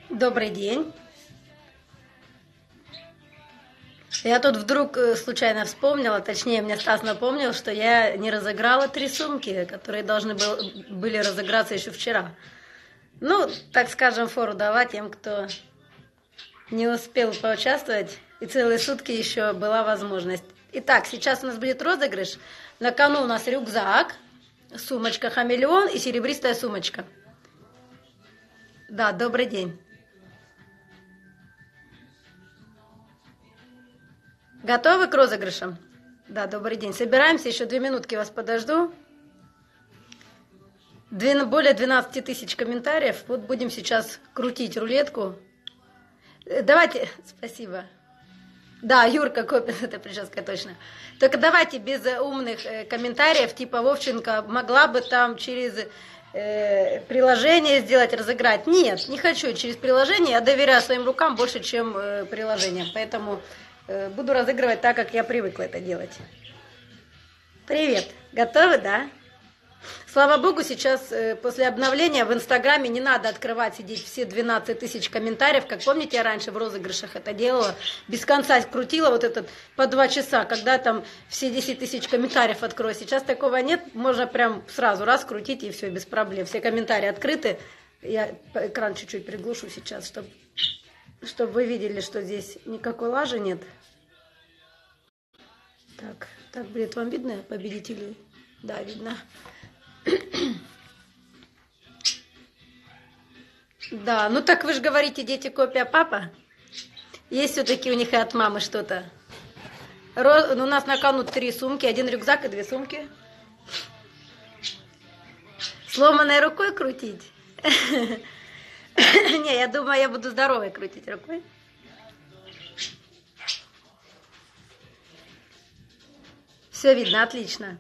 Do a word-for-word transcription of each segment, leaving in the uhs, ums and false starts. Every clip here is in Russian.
Добрый день. Я тут вдруг э, случайно вспомнила, точнее, мне Стас напомнил, что я не разыграла три сумки, которые должны был, были разыграться еще вчера. Ну, так скажем, фору давать тем, кто не успел поучаствовать, и целые сутки еще была возможность. Итак, сейчас у нас будет розыгрыш. На кону у нас рюкзак, сумочка «Хамелеон» и серебристая сумочка. Да, добрый день. Готовы к розыгрышам? Да, добрый день. Собираемся, еще две минутки вас подожду. Две, более двенадцати тысяч комментариев. Вот будем сейчас крутить рулетку. Давайте, спасибо. Да, Юрка копит, это прическа точно. Только давайте без умных э, комментариев, типа Вовченко могла бы там через э, приложение сделать, разыграть. Нет, не хочу через приложение. Я доверяю своим рукам больше, чем э, приложениям. Поэтому э, буду разыгрывать так, как я привыкла это делать. Привет. Готовы, да? Слава богу, сейчас э, после обновления в Инстаграме не надо открывать, сидеть все двенадцать тысяч комментариев. Как помните, я раньше в розыгрышах это делала. Без конца крутила вот этот по два часа, когда там все десять тысяч комментариев открою. Сейчас такого нет, можно прям сразу раз крутить и все, без проблем. Все комментарии открыты. Я экран чуть-чуть приглушу сейчас, чтобы чтоб вы видели, что здесь никакой лажи нет. Так, так будет вам видно победителей? Да, видно. Да, ну так вы же говорите, дети копия папа. Есть все-таки у них и от мамы что-то. У нас на кону три сумки, один рюкзак и две сумки. Сломанной рукой крутить? Не, я думаю, я буду здоровой крутить рукой. Все видно, отлично.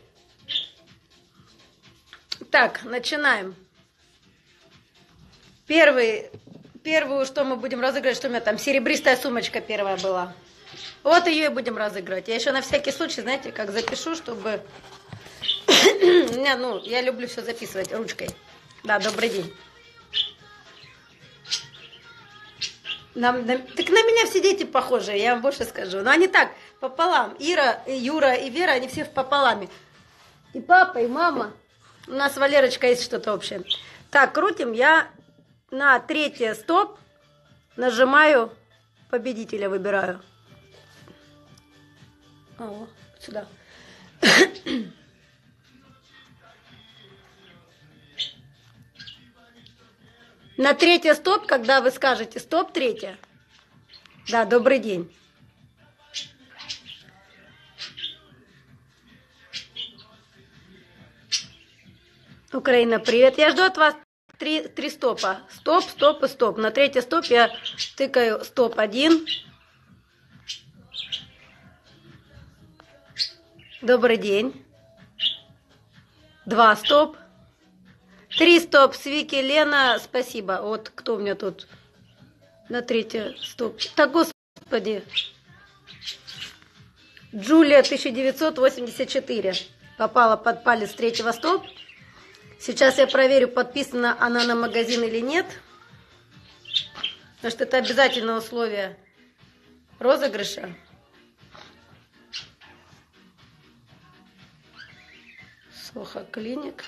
Так, начинаем. Первый, первую, что мы будем разыгрывать, что у меня там, серебристая сумочка первая была. Вот ее и будем разыгрывать. Я еще на всякий случай, знаете, как запишу, чтобы... Не, ну, я люблю все записывать ручкой. Да, добрый день. Нам, на, так на меня все дети похожи, я вам больше скажу. Но они так, пополам. Ира, Юра и Вера, они все пополами. И папа, и мама. У нас, Валерочка, есть что-то общее. Так, крутим. Я на третье стоп нажимаю, победителя выбираю. О, сюда. На третье стоп, когда вы скажете стоп, третье. Да, добрый день. Украина, привет. Я жду от вас три, три стопа. Стоп, стоп и стоп. На третий стоп я тыкаю стоп один. Добрый день. Два стоп. Три стоп. Свики, Лена, спасибо. Вот кто у меня тут на третий стоп. Так, господи. Джулия тысяча девятьсот восемьдесят четыре. Попала под палец третьего стоп. Сейчас я проверю, подписана она на магазин или нет. Потому что это обязательное условие розыгрыша. Сохо Клиник.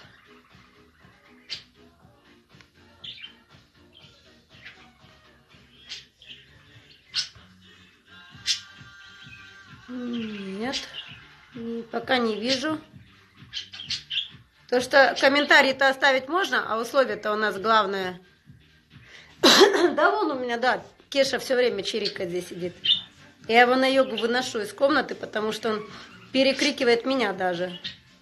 Нет, пока не вижу. То, что комментарии-то оставить можно, а условия-то у нас главное. Да вон у меня, да, Кеша все время чирикает здесь сидит. Я его на йогу выношу из комнаты, потому что он перекрикивает меня даже.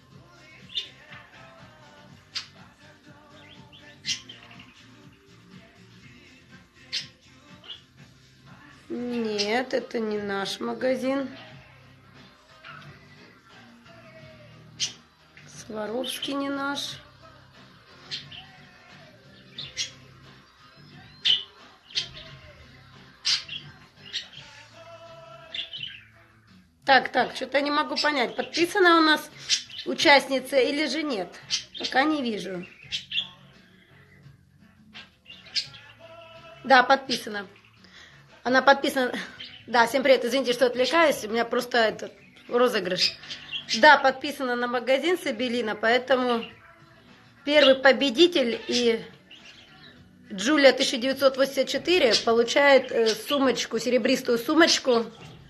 Нет, это не наш магазин. Сваровский не наш. Так, так, что-то не могу понять, подписана у нас участница или же нет. Пока не вижу. Да, подписана. Она подписана. Да, всем привет. Извините, что отвлекаюсь. У меня просто этот розыгрыш. Да, подписана на магазин Сабелина, поэтому первый победитель и Джулия тысяча девятьсот восемьдесят четыре получает э, сумочку, серебристую сумочку.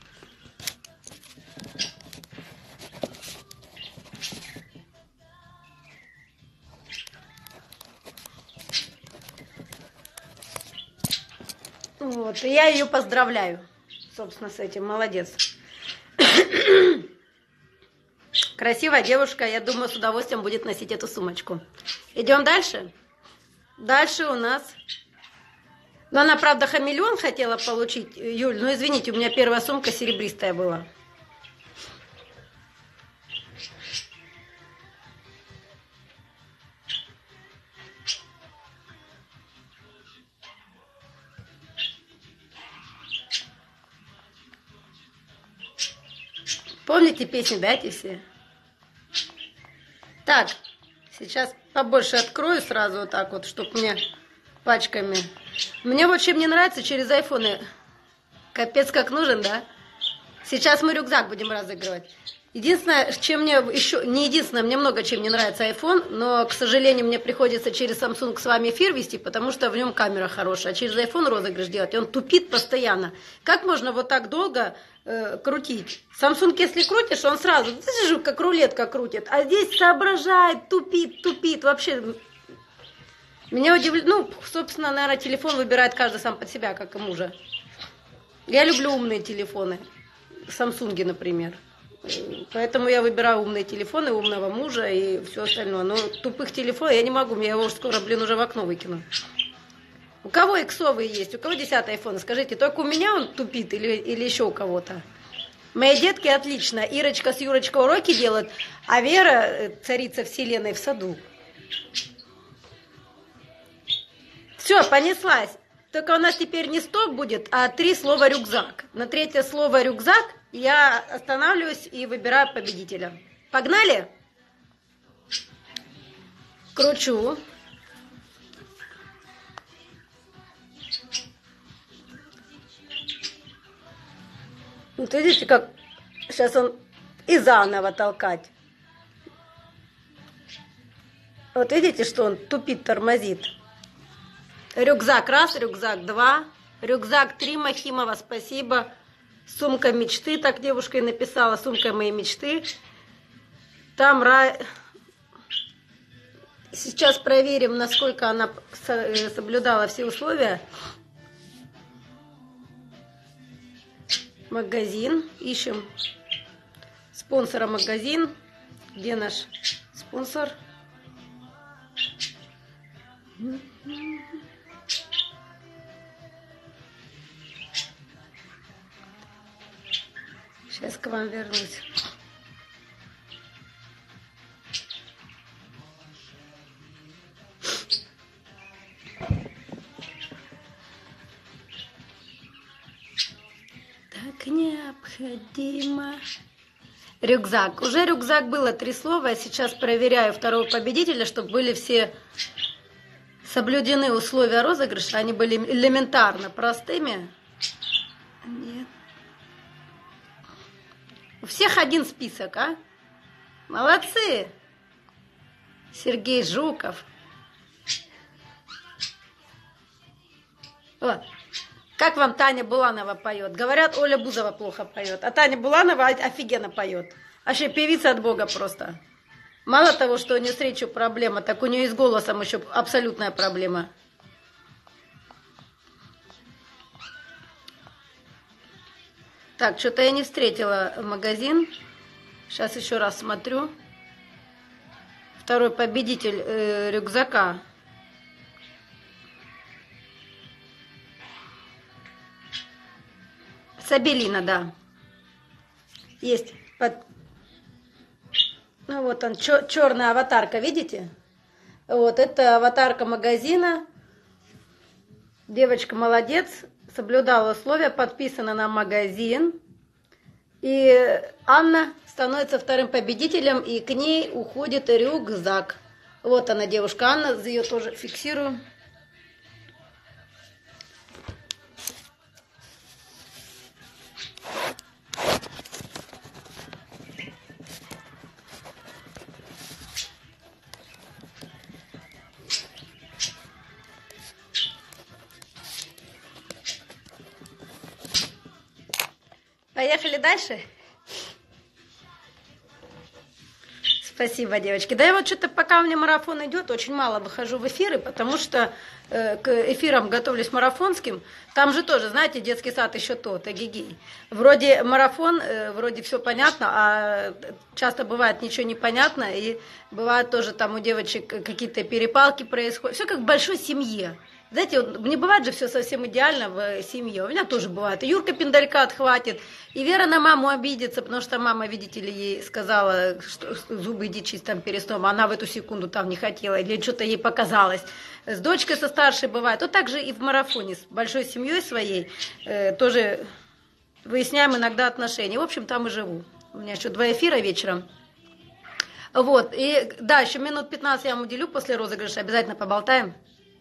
Вот, и я ее поздравляю, собственно, с этим. Молодец. Красивая девушка, я думаю, с удовольствием будет носить эту сумочку. Идем дальше. Дальше у нас... Ну, она, правда, хамелеон хотела получить, Юль. Ну, извините, у меня первая сумка серебристая была. Помните песни, да, эти все? Так, сейчас побольше открою сразу вот так вот, чтобы мне пачками. Мне вот чем не нравится через айфоны. Капец как нужен, да? Сейчас мы рюкзак будем разыгрывать. Единственное, чем мне еще... Не единственное, мне много чем не нравится iPhone, но, к сожалению, мне приходится через Samsung с вами эфир вести, потому что в нем камера хорошая. А через iPhone розыгрыш делать, и он тупит постоянно. Как можно вот так долго э, крутить? Samsung, если крутишь, он сразу, как рулетка крутит. А здесь соображает, тупит, тупит. Вообще, меня удивляет... Ну, собственно, наверное, телефон выбирает каждый сам под себя, как и мужа. Я люблю умные телефоны. Samsung, например. Поэтому я выбираю умные телефоны, умного мужа и все остальное. Но тупых телефонов я не могу, я его скоро, блин, уже в окно выкину. У кого иксовые есть? У кого десятый айфон? Скажите, только у меня он тупит или, или еще у кого-то? Мои детки отлично. Ирочка с Юрочкой уроки делают, а Вера, царица вселенной, в саду. Все, понеслась. Только у нас теперь не стоп будет, а три слова рюкзак. На третье слово рюкзак я останавливаюсь и выбираю победителя. Погнали? Кручу. Вот видите, как сейчас он и заново толкать. Вот видите, что он тупит, тормозит. Рюкзак раз, рюкзак два, рюкзак три, Махимова, спасибо. Сумка мечты, так девушка и написала, сумка моей мечты. Там рай... Сейчас проверим, насколько она соблюдала все условия. Магазин, ищем спонсора магазин. Где наш спонсор? Сейчас к вам вернусь. Так необходимо. Рюкзак. Уже рюкзак было три слова. Я сейчас проверяю второго победителя, чтобы были все соблюдены условия розыгрыша. Они были элементарно простыми. Нет. У всех один список, а? Молодцы! Сергей Жуков. Вот. Как вам Таня Буланова поет? Говорят, Оля Бузова плохо поет. А Таня Буланова офигенно поет. Вообще певица от Бога просто. Мало того, что у нее с речью проблема, так у нее и с голосом еще абсолютная проблема. Так, что-то я не встретила магазин. Сейчас еще раз смотрю. Второй победитель э, рюкзака. Сабелина, да. Есть. Под... Ну вот он, черная аватарка, видите? Вот, это аватарка магазина. Девочка молодец. Соблюдала условия, подписана на магазин. И Анна становится вторым победителем, и к ней уходит рюкзак. Вот она, девушка Анна, ее тоже фиксирую. Поехали дальше? Спасибо, девочки. Да я вот что-то, пока у меня марафон идет, очень мало выхожу в эфиры, потому что э, к эфирам готовлюсь марафонским. Там же тоже, знаете, детский сад еще тот, эгегей. Вроде марафон, э, вроде все понятно, а часто бывает ничего не понятно, и бывает тоже там у девочек какие-то перепалки происходят. Все как в большой семье. Знаете, вот, не бывает же все совсем идеально в семье. У меня тоже бывает. И Юрка пендалька отхватит, и Вера на маму обидится, потому что мама, видите ли, ей сказала, что зубы иди чисть там перед сном, а она в эту секунду там не хотела, или что-то ей показалось. С дочкой со старшей бывает. Вот так же и в марафоне с большой семьей своей э, тоже выясняем иногда отношения. В общем, там и живу. У меня еще два эфира вечером. Вот, и да, еще минут пятнадцать я вам уделю после розыгрыша, обязательно поболтаем.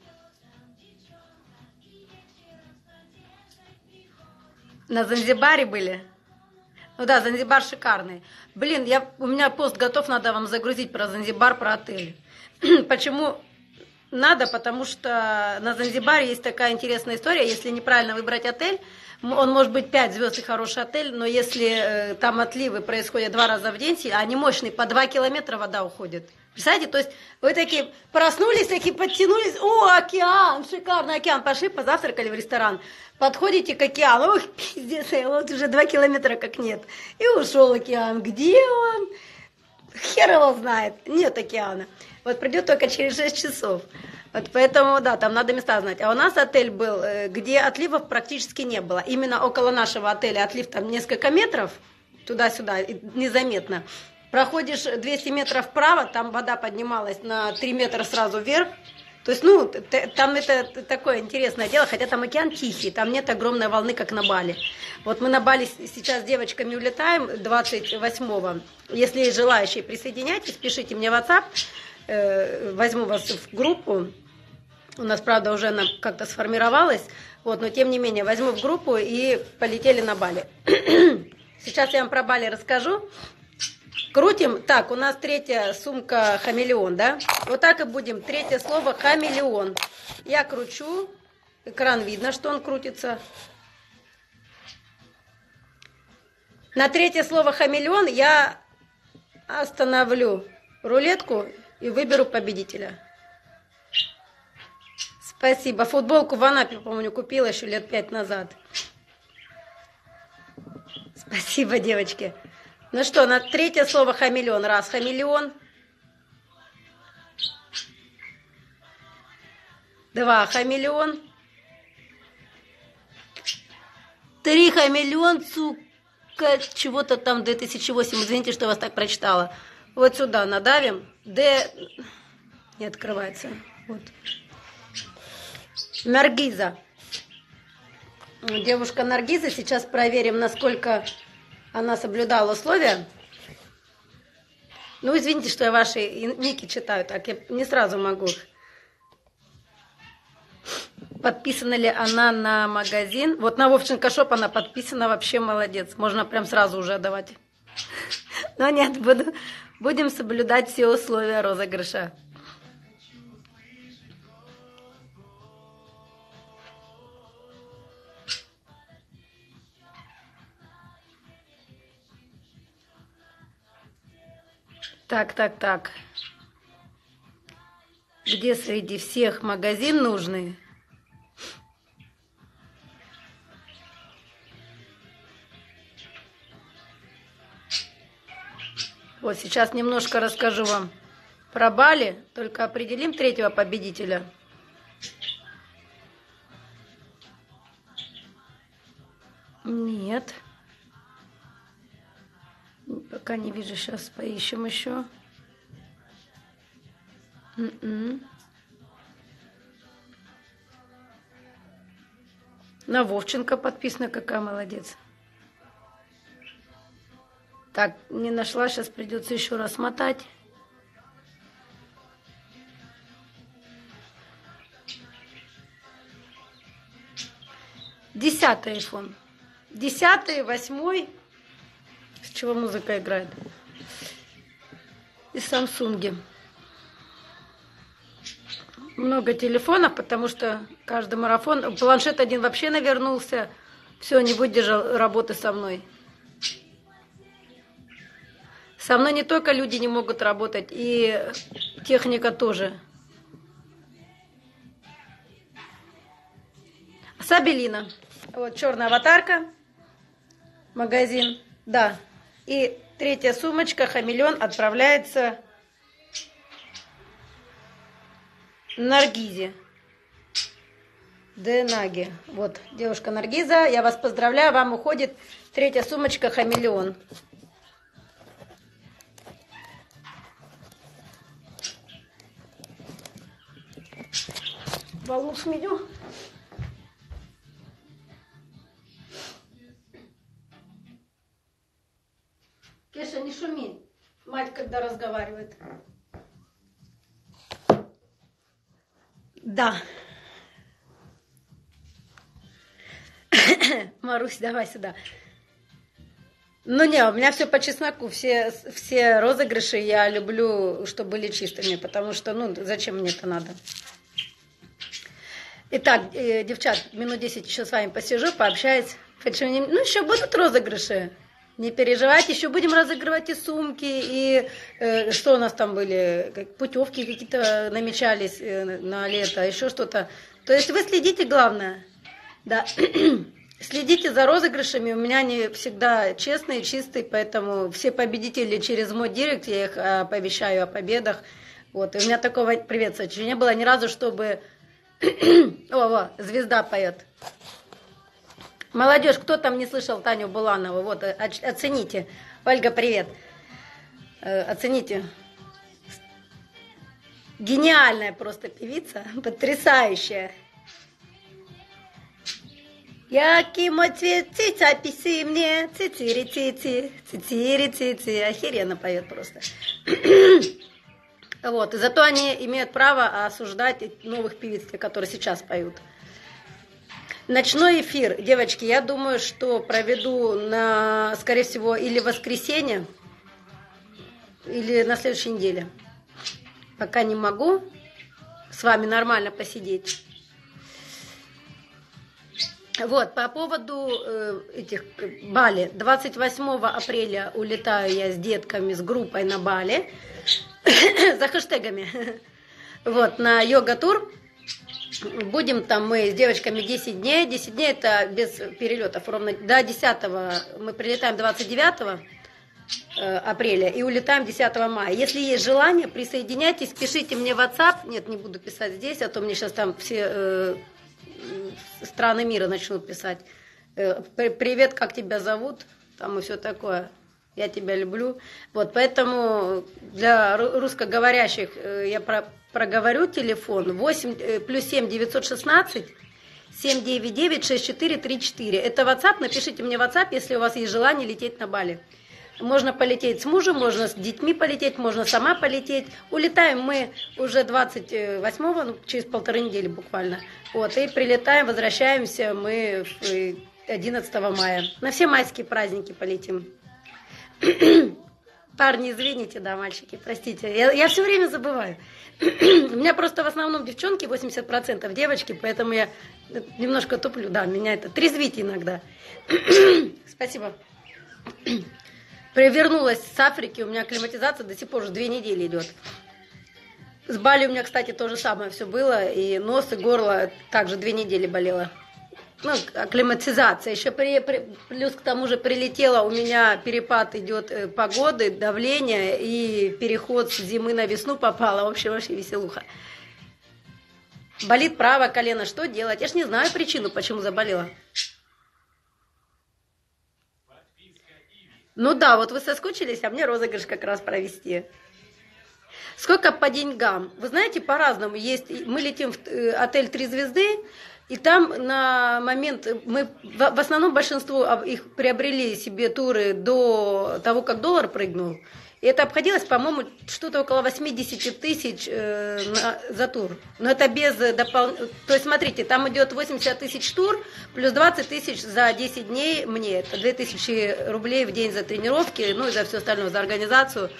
На Занзибаре были? Ну да, Занзибар шикарный. Блин, я, у меня пост готов, надо вам загрузить про Занзибар, про отель. Почему надо? Потому что на Занзибаре есть такая интересная история. Если неправильно выбрать отель, он может быть пять звезд и хороший отель, но если э, там отливы происходят два раза в день, а они мощные, по два километра вода уходит. Представляете, то есть вы такие проснулись, такие подтянулись, о, океан, шикарный океан, пошли, позавтракали в ресторан. Подходите к океану, ох, пиздец, вот уже два километра как нет. И ушел океан. Где он? Хер его знает. Нет океана. Вот придет только через шесть часов. Вот поэтому, да, там надо места знать. А у нас отель был, где отливов практически не было. Именно около нашего отеля отлив там несколько метров, туда-сюда, незаметно. Проходишь двести метров вправо, там вода поднималась на три метра сразу вверх. То есть, ну, там это такое интересное дело, хотя там океан тихий, там нет огромной волны, как на Бали. Вот мы на Бали сейчас с девочками улетаем двадцать восьмого. Если есть желающие, присоединяйтесь, пишите мне в WhatsApp, э, возьму вас в группу. У нас, правда, уже она как-то сформировалась, вот, но тем не менее, возьму в группу и полетели на Бали. Сейчас я вам про Бали расскажу. Крутим. Так, у нас третья сумка хамелеон, да? Вот так и будем. Третье слово хамелеон. Я кручу. Экран видно, что он крутится. На третье слово хамелеон я остановлю рулетку и выберу победителя. Спасибо. Футболку в Анапе, по-моему, купила еще лет пять назад. Спасибо, девочки. Ну что, на третье слово хамелеон. Раз, хамелеон. Два, хамелеон. Три, хамелеон, сука, чего-то там две тысячи восемь. Извините, что я вас так прочитала. Вот сюда надавим. Д не открывается. Вот. Наргиза. Девушка Наргиза. Сейчас проверим, насколько она соблюдала условия. Ну, извините, что я ваши ники читаю, так я не сразу могу. Подписана ли она на магазин? Вот на Вовченко Шоп она подписана, вообще молодец. Можно прям сразу уже отдавать. Но нет, буду, будем соблюдать все условия розыгрыша. Так, так, так. Где среди всех магазин нужный? Вот сейчас немножко расскажу вам про Бали. Только определим третьего победителя. Нет. Пока не вижу, сейчас поищем еще. М-м. На Вовченко подписано, какая молодец. Так, не нашла, сейчас придется еще раз мотать. Десятый айфон. Десятый, восьмой. С чего музыка играет? И Самсунги. Много телефонов, потому что каждый марафон... Планшет один вообще навернулся. Все, не выдержал работы со мной. Со мной не только люди не могут работать, и техника тоже. Сабелина. Вот черная аватарка. Магазин. Да. И третья сумочка хамелеон отправляется Наргизе. Денаги. Вот, девушка Наргиза, я вас поздравляю, вам уходит третья сумочка хамелеон. Волну сменю. Кеша, не шуми. Мать, когда разговаривает. Да. Марусь, давай сюда. Ну не, у меня все по чесноку. Все, все розыгрыши я люблю, чтобы были чистыми, потому что, ну, зачем мне это надо? Итак, э, девчат, минут десять еще с вами посижу, пообщаюсь. Ну, еще будут розыгрыши. Не переживайте, еще будем разыгрывать и сумки, и э, что у нас там были, как, путевки какие-то намечались э, на лето, еще что-то. То есть вы следите, главное, да, следите за розыгрышами, у меня они всегда честные, чистые, поэтому все победители через мой директ, я их оповещаю о победах. Вот, и у меня такого, привет, Сочи, не было ни разу, чтобы, о, о, звезда поет. Молодежь, кто там не слышал Таню Буланову? Вот, оцените. Ольга, привет. Оцените. Гениальная просто певица, потрясающая. Який мой цвет, циця, писи мне, цицiri, цици, цицiri, цици. Охеренно поет просто. Вот, и зато они имеют право осуждать новых певиц, которые сейчас поют. Ночной эфир, девочки, я думаю, что проведу на, скорее всего, или воскресенье, или на следующей неделе. Пока не могу с вами нормально посидеть. Вот, по поводу э, этих Бали. двадцать восьмого апреля улетаю я с детками, с группой на Бали. За хэштегами. Вот, на йога-тур. Будем там мы с девочками десять дней. десять дней это без перелетов. Ровно до десятого мы прилетаем двадцать девятого апреля и улетаем десятого мая. Если есть желание, присоединяйтесь, пишите мне в WhatsApp. Нет, не буду писать здесь, а то мне сейчас там все э, страны мира начнут писать. Э, привет, как тебя зовут? Там и все такое. Я тебя люблю. Вот, поэтому для русскоговорящих я про, проговорю телефон восемь плюс семь девятьсот шестнадцать семь девять девять шесть четыре три четыре. Это WhatsApp. Напишите мне в WhatsApp, если у вас есть желание лететь на Бали. Можно полететь с мужем, можно с детьми полететь, можно сама полететь. Улетаем мы уже двадцать восьмого, ну, через полторы недели буквально. Вот, и прилетаем, возвращаемся мы одиннадцатого мая. На все майские праздники полетим. Парни, извините, да, мальчики, простите. Я, я все время забываю. У меня просто в основном девчонки, восемьдесят процентов девочки, поэтому я немножко туплю. Да, меня это трезвит иногда. Спасибо. Вернулась с Африки, у меня акклиматизация до сих пор уже две недели идет. С Бали у меня, кстати, то же самое все было. И нос, и горло также две недели болело. Ну, акклиматизация. Еще при, при, плюс к тому же прилетело, у меня перепад идет э, погоды, давление и переход с зимы на весну попало. В общем, вообще веселуха. Болит правое колено. Что делать? Я ж не знаю причину, почему заболела. Ну да, вот вы соскучились, а мне розыгрыш как раз провести. Сколько по деньгам? Вы знаете, по-разному. Есть, мы летим в отель «Три звезды», и там на момент, мы в основном большинство их приобрели себе туры до того, как доллар прыгнул. И это обходилось, по-моему, что-то около восемьдесят тысяч э, на, за тур. Но это без дополнительного. То есть, смотрите, там идет восемьдесят тысяч тур, плюс двадцать тысяч за десять дней мне. Это две тысячи рублей в день за тренировки, ну и за все остальное, за организацию.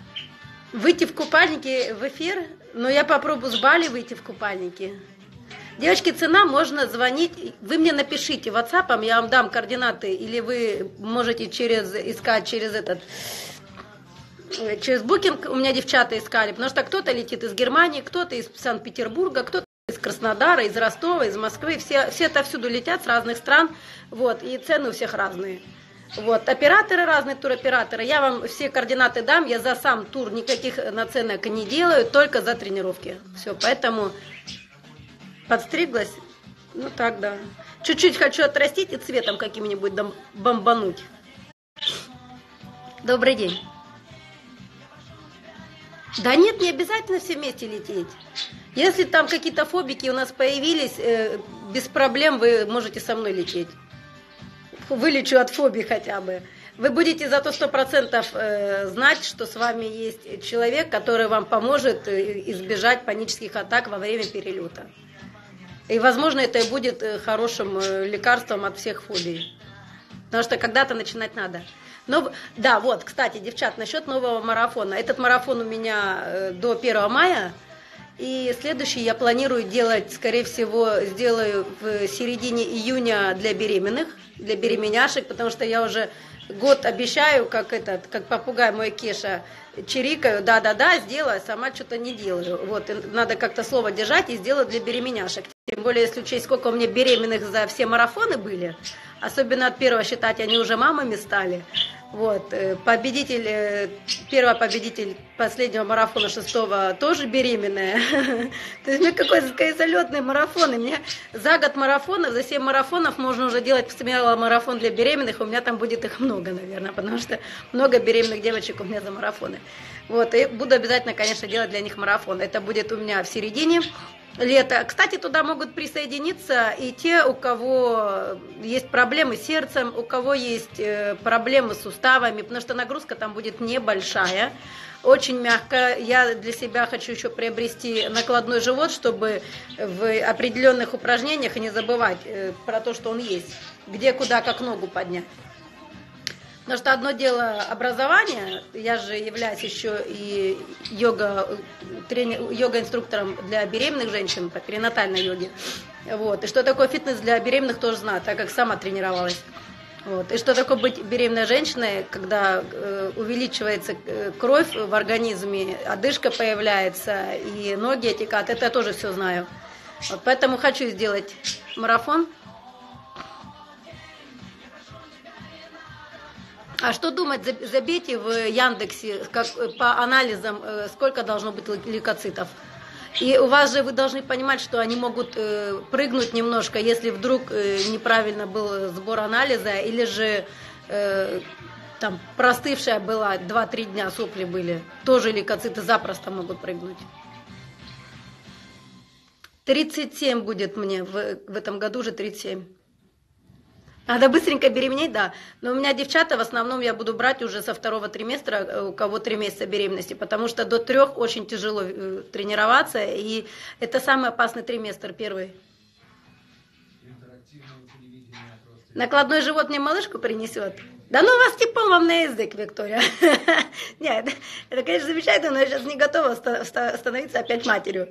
Выйти в купальнике в эфир, но я попробую с Бали выйти в купальнике. Девочки, цена, можно звонить, вы мне напишите ватсапом, я вам дам координаты, или вы можете через искать через этот, через букинг, у меня девчата искали, потому что кто-то летит из Германии, кто-то из Санкт-Петербурга, кто-то из Краснодара, из Ростова, из Москвы, все, все отовсюду летят с разных стран, вот, и цены у всех разные. Вот, операторы разные, туроператоры, я вам все координаты дам, я за сам тур никаких наценок не делаю, только за тренировки. Все, поэтому подстриглась, ну так, да. Чуть-чуть хочу отрастить и цветом каким-нибудь бомбануть. Добрый день. Да нет, не обязательно все вместе лететь. Если там какие-то фобики у нас появились, э, без проблем вы можете со мной лететь. Вылечу от фобий хотя бы. Вы будете зато сто процентов знать, что с вами есть человек, который вам поможет избежать панических атак во время перелета. И, возможно, это и будет хорошим лекарством от всех фобий. Потому что когда-то начинать надо. Но, да, вот, кстати, девчат, насчет нового марафона. Этот марафон у меня до первого мая. И следующий я планирую делать, скорее всего, сделаю в середине июня для беременных, для беременяшек, потому что я уже год обещаю, как этот, как попугай мой Кеша, чирикаю, да-да-да, сделаю, а сама что-то не делаю. Вот, и надо как-то слово держать и сделать для беременяшек. Тем более, если учесть, сколько у меня беременных за все марафоны были, особенно от первого считать, они уже мамами стали. Вот, победитель, первый победитель последнего марафона шестого тоже беременная. То есть у меня какой-то залетный марафон. И мне за год марафонов, за семь марафонов можно уже делать смело марафон для беременных. У меня там будет их много, наверное, потому что много беременных девочек у меня за марафоны. Вот, и буду обязательно, конечно, делать для них марафон. Это будет у меня в середине лета. Кстати, туда могут присоединиться и те, у кого есть проблемы с сердцем, у кого есть проблемы с суставами, потому что нагрузка там будет небольшая, очень мягкая. Я для себя хочу еще приобрести накладной живот, чтобы в определенных упражнениях не забывать про то, что он есть, где, куда, как ногу поднять. Потому что одно дело образование, я же являюсь еще и йога, тренер, йога-инструктором для беременных женщин по перинатальной йоге. Вот. И что такое фитнес для беременных тоже знаю, так как сама тренировалась. Вот. И что такое быть беременной женщиной, когда э, увеличивается кровь в организме, одышка появляется и ноги отекают, это я тоже все знаю. Вот. Поэтому хочу сделать марафон. А что думать, забейте в Яндексе как, по анализам, сколько должно быть лейкоцитов. И у вас же, вы должны понимать, что они могут э, прыгнуть немножко, если вдруг э, неправильно был сбор анализа, или же э, там простывшая была, два-три дня сопли были, тоже лейкоциты запросто могут прыгнуть. тридцать семь будет мне, в, в этом году уже тридцать семь. Надо быстренько беременеть, да. Но у меня девчата в основном я буду брать уже со второго триместра, у кого три месяца беременности, потому что до трех очень тяжело тренироваться, и это самый опасный триместр, первый. Накладной живот мне малышку принесет. Да ну вас типа вам на язык, Виктория. Нет, это, конечно, замечательно, но я сейчас не готова становиться опять матерью.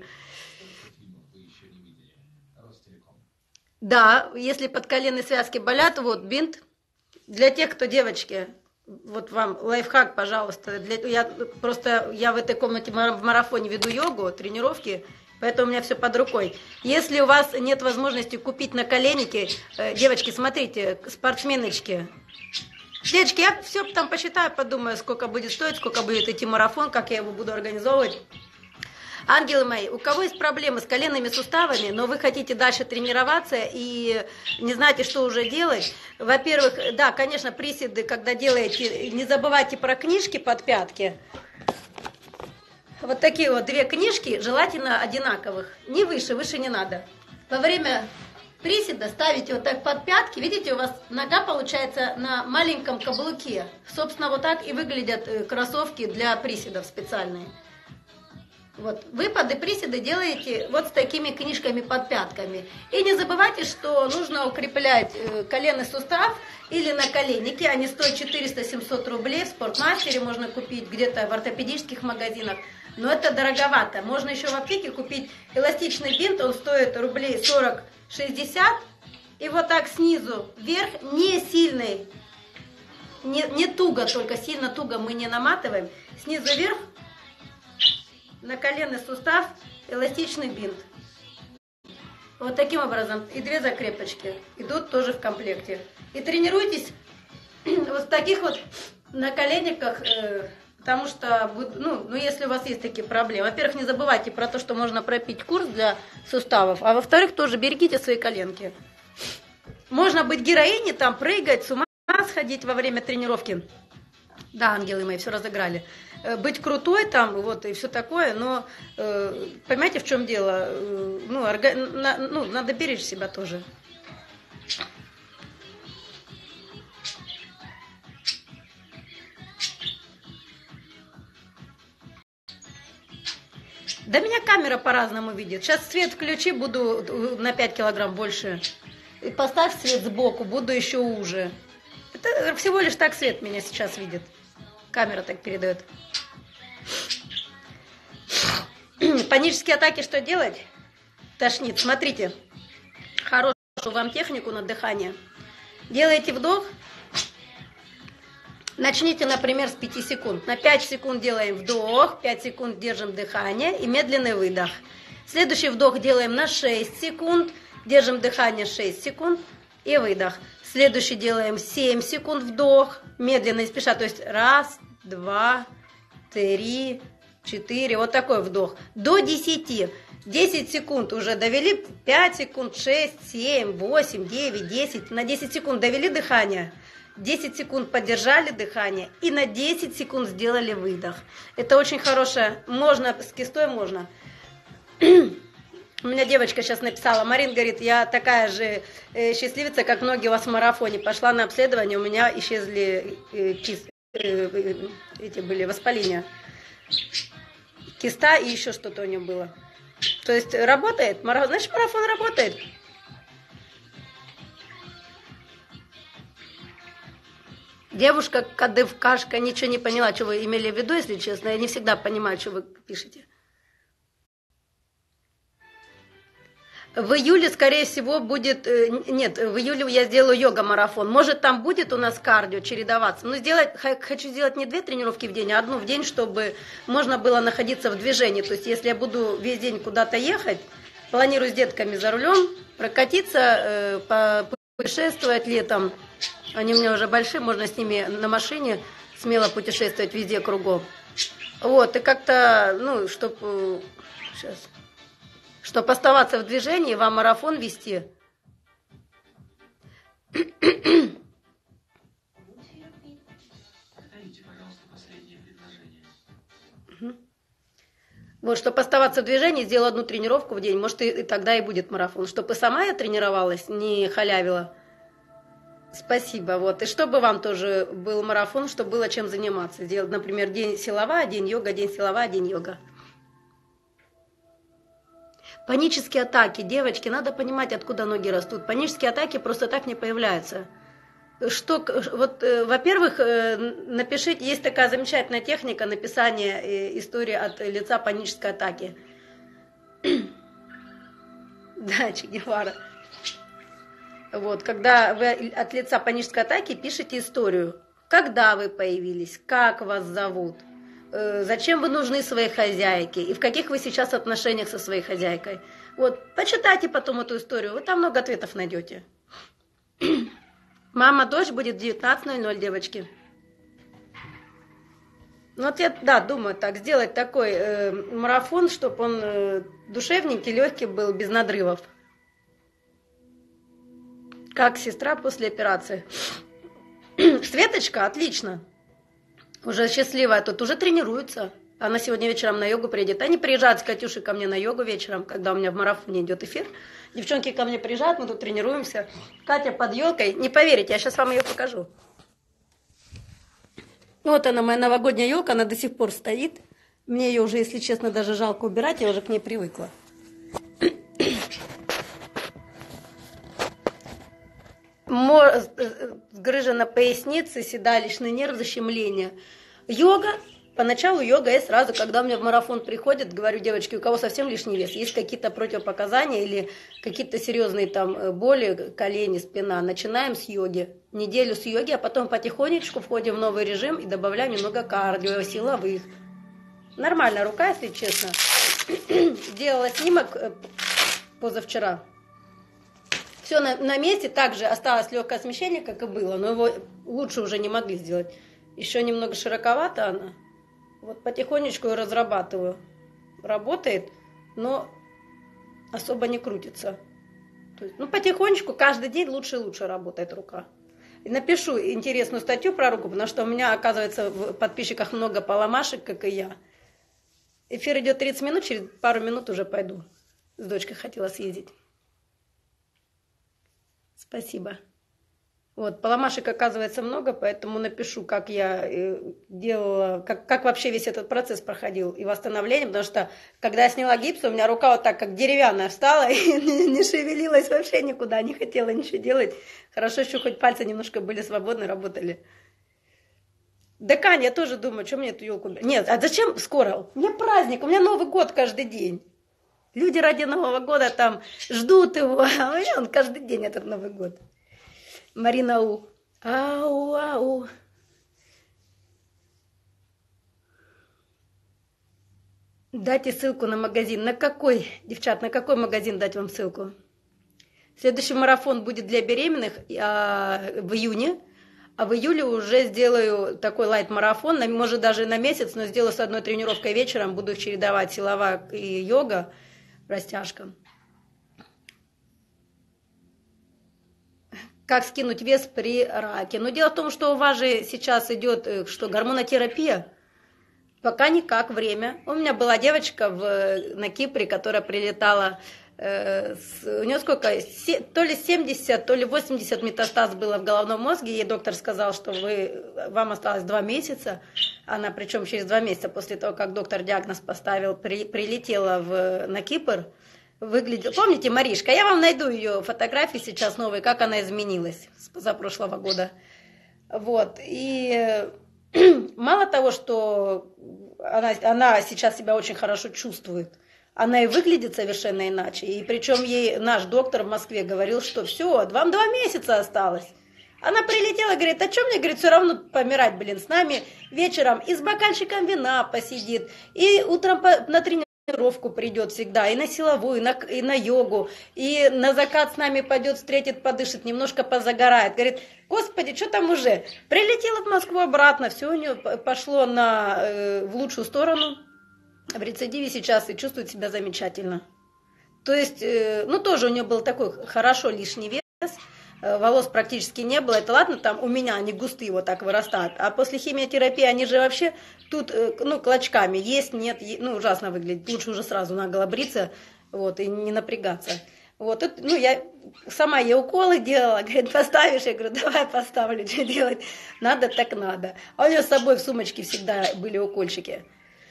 Да, если подколенные связки болят, вот бинт. Для тех, кто девочки, вот вам лайфхак, пожалуйста. Для, я просто я в этой комнате в марафоне веду йогу, тренировки, поэтому у меня все под рукой. Если у вас нет возможности купить наколенники, э, девочки, смотрите, спортсменочки. Девочки, я все там посчитаю, подумаю, сколько будет стоить, сколько будет идти марафон, как я его буду организовывать. Ангелы мои, у кого есть проблемы с коленными суставами, но вы хотите дальше тренироваться и не знаете, что уже делать, во-первых, да, конечно, приседы, когда делаете, не забывайте про книжки под пятки. Вот такие вот две книжки, желательно одинаковых, не выше, выше не надо. Во время приседа ставите вот так под пятки, видите, у вас нога получается на маленьком каблуке. Собственно, вот так и выглядят кроссовки для приседов специальные. Вот, выпады, приседы делаете вот с такими книжками под пятками. И не забывайте, что нужно укреплять коленный сустав или наколенники. Они стоят четыреста-семьсот рублей. В спортмастере можно купить, где-то в ортопедических магазинах. Но это дороговато. Можно еще в аптеке купить эластичный бинт, он стоит рублей сорок-шестьдесят. И вот так снизу вверх, не сильный, не, не туго, только сильно туго мы не наматываем. Снизу вверх на коленный сустав эластичный бинт. Вот таким образом. И две закрепочки идут тоже в комплекте. И тренируйтесь вот в таких вот наколенниках, э, потому что, ну, ну, если у вас есть такие проблемы. Во-первых, не забывайте про то, что можно пропить курс для суставов. А во-вторых, тоже берегите свои коленки. Можно быть героиней, там прыгать, с ума сходить во время тренировки. Да, ангелы мои, все разыграли. Быть крутой там, вот, и все такое, но э, понимаете, в чем дело? Э, ну, орга... на, ну, надо беречь себя тоже. Да меня камера по-разному видит. Сейчас свет включи, буду на пять килограмм больше. И поставь свет сбоку, буду еще уже. Это всего лишь так свет меня сейчас видит. Камера так передает. Панические атаки что делать? Тошнит. Смотрите. Хорошую вам технику на дыхание. Делаете вдох. Начните, например, с пяти секунд. На пять секунд делаем вдох, пять секунд держим дыхание и медленный выдох. Следующий вдох делаем на шесть секунд. Держим дыхание шесть секунд и выдох. Следующий делаем семь секунд вдох, медленно и спеша. То есть раз, два, три, четыре. Вот такой вдох. До десяти. десять секунд уже довели. пять секунд, шесть, семь, восемь, девять, десять. На десять секунд довели дыхание. десять секунд поддержали дыхание. И на десять секунд сделали выдох. Это очень хорошее. Можно, с кистой можно. У меня девочка сейчас написала, Марин, говорит, я такая же э, счастливица, как многие у вас в марафоне. Пошла на обследование, у меня исчезли э, кист, э, э, эти были воспаления. Киста и еще что-то у нее было. То есть работает, марафон, значит марафон работает. Девушка Кадывкашка ничего не поняла, что вы имели в виду, если честно. Я не всегда понимаю, что вы пишете. В июле, скорее всего, будет... Нет, в июле я сделаю йога-марафон. Может, там будет у нас кардио чередоваться. Но сделать, хочу сделать не две тренировки в день, а одну в день, чтобы можно было находиться в движении. То есть, если я буду весь день куда-то ехать, планирую с детками за рулем, прокатиться, э, путешествовать летом. Они у меня уже большие, можно с ними на машине смело путешествовать везде кругом. Вот, и как-то, ну, чтобы... Сейчас... Чтобы оставаться в движении, вам марафон вести. Вот, чтобы оставаться в движении, сделала одну тренировку в день, может, и, и тогда и будет марафон. Чтобы и сама я тренировалась, не халявила. Спасибо. Вот. И чтобы вам тоже был марафон, чтобы было чем заниматься. Сделать, например, день силовая, день йога, день силовая, день йога. Панические атаки. Девочки, надо понимать, откуда ноги растут. Панические атаки просто так не появляются. Что, вот, э, во-первых, э, напишите, есть такая замечательная техника написания э, истории от лица панической атаки. Да, Че Гевара. Вот, когда вы от лица панической атаки пишете историю. Когда вы появились, как вас зовут, э, зачем вы нужны своей хозяйке и в каких вы сейчас отношениях со своей хозяйкой. Вот, почитайте потом эту историю, вы там много ответов найдете. Мама, дочь будет в девятнадцать ноль ноль, девочки. Ну вот я, да, думаю так, сделать такой э, марафон, чтобы он э, душевненький, легкий был, без надрывов. Как сестра после операции. Светочка, отлично. Уже счастливая тут, уже тренируется. Она сегодня вечером на йогу приедет. Они приезжают с Катюшей ко мне на йогу вечером, когда у меня в марафоне идет эфир. Девчонки ко мне приезжают, мы тут тренируемся. Катя под елкой. Не поверите, я сейчас вам ее покажу. Вот она, моя новогодняя елка, она до сих пор стоит. Мне ее уже, если честно, даже жалко убирать, я уже к ней привыкла. Грыжа на пояснице, седалищный нерв, защемление. Йога поначалу йога я сразу, когда у меня в марафон приходят, говорю, девочки, у кого совсем лишний вес, есть какие-то противопоказания или какие-то серьезные там боли, колени, спина, начинаем с йоги. Неделю с йоги, а потом потихонечку входим в новый режим и добавляем немного кардио, силовых. Нормально рука, если честно. Делала снимок позавчера. Все на, на месте, также осталось легкое смещение, как и было, но его лучше уже не могли сделать. Еще немного широковата она. Вот потихонечку ее разрабатываю. Работает, но особо не крутится. То есть, ну, потихонечку, каждый день лучше и лучше работает рука. И напишу интересную статью про руку, потому что у меня, оказывается, в подписчиках много поломашек, как и я. Эфир идет тридцать минут, через пару минут уже пойду. С дочкой хотела съездить. Спасибо. Вот, поломашек оказывается много, поэтому напишу, как я делала, как, как вообще весь этот процесс проходил и восстановление, потому что, когда я сняла гипс, у меня рука вот так, как деревянная, встала и не, не шевелилась вообще никуда, не хотела ничего делать. Хорошо, еще хоть пальцы немножко были свободны, работали. Да, Кань, я тоже думаю, что мне эту елку... Нет, а зачем скоро? У меня праздник, у меня Новый год каждый день. Люди ради Нового года там ждут его, а у меня он каждый день этот Новый год. Марина У. Ау, ау. Дайте ссылку на магазин. На какой, девчат, на какой магазин дать вам ссылку? Следующий марафон будет для беременных а, в июне, а в июле уже сделаю такой лайт-марафон, может даже на месяц, но сделаю с одной тренировкой вечером, буду их чередовать, силовая и йога, растяжка. Как скинуть вес при раке? Но дело в том, что у вас же сейчас идет что, гормонотерапия. Пока никак, время. У меня была девочка в, на Кипре, которая прилетала, э, с, у нее сколько, се, то ли семьдесят, то ли восемьдесят метастаз было в головном мозге. Ей доктор сказал, что вы, вам осталось два месяца. Она, причем через два месяца после того, как доктор диагноз поставил, при, прилетела в, на Кипр. Выглядел. Помните, Маришка? Я вам найду ее фотографии сейчас новые, как она изменилась с позапрошлого года. Вот. И мало того, что она, она сейчас себя очень хорошо чувствует, она и выглядит совершенно иначе. И причем ей наш доктор в Москве говорил, что все, вам два месяца осталось. Она прилетела, говорит, а что мне, говорит, все равно помирать, блин, с нами вечером и с бокальчиком вина посидит, и утром на тренировку придет всегда, и на силовую, и на, и на йогу, и на закат с нами пойдет, встретит, подышит, немножко позагорает. Говорит, господи, что там уже? Прилетела в Москву обратно, все у нее пошло на, э, в лучшую сторону, в рецидиве сейчас и чувствует себя замечательно. То есть, э, ну тоже у нее был такой хорошо лишний вес, волос практически не было, это ладно, там у меня они густые вот так вырастают, а после химиотерапии они же вообще тут, ну, клочками есть, нет, ну, ужасно выглядит, лучше уже сразу наголо бриться, вот, и не напрягаться. Вот, тут, ну, я сама ей уколы делала, говорит, поставишь? Я говорю, давай поставлю, что делать, надо так надо. А у нее с собой в сумочке всегда были укольчики.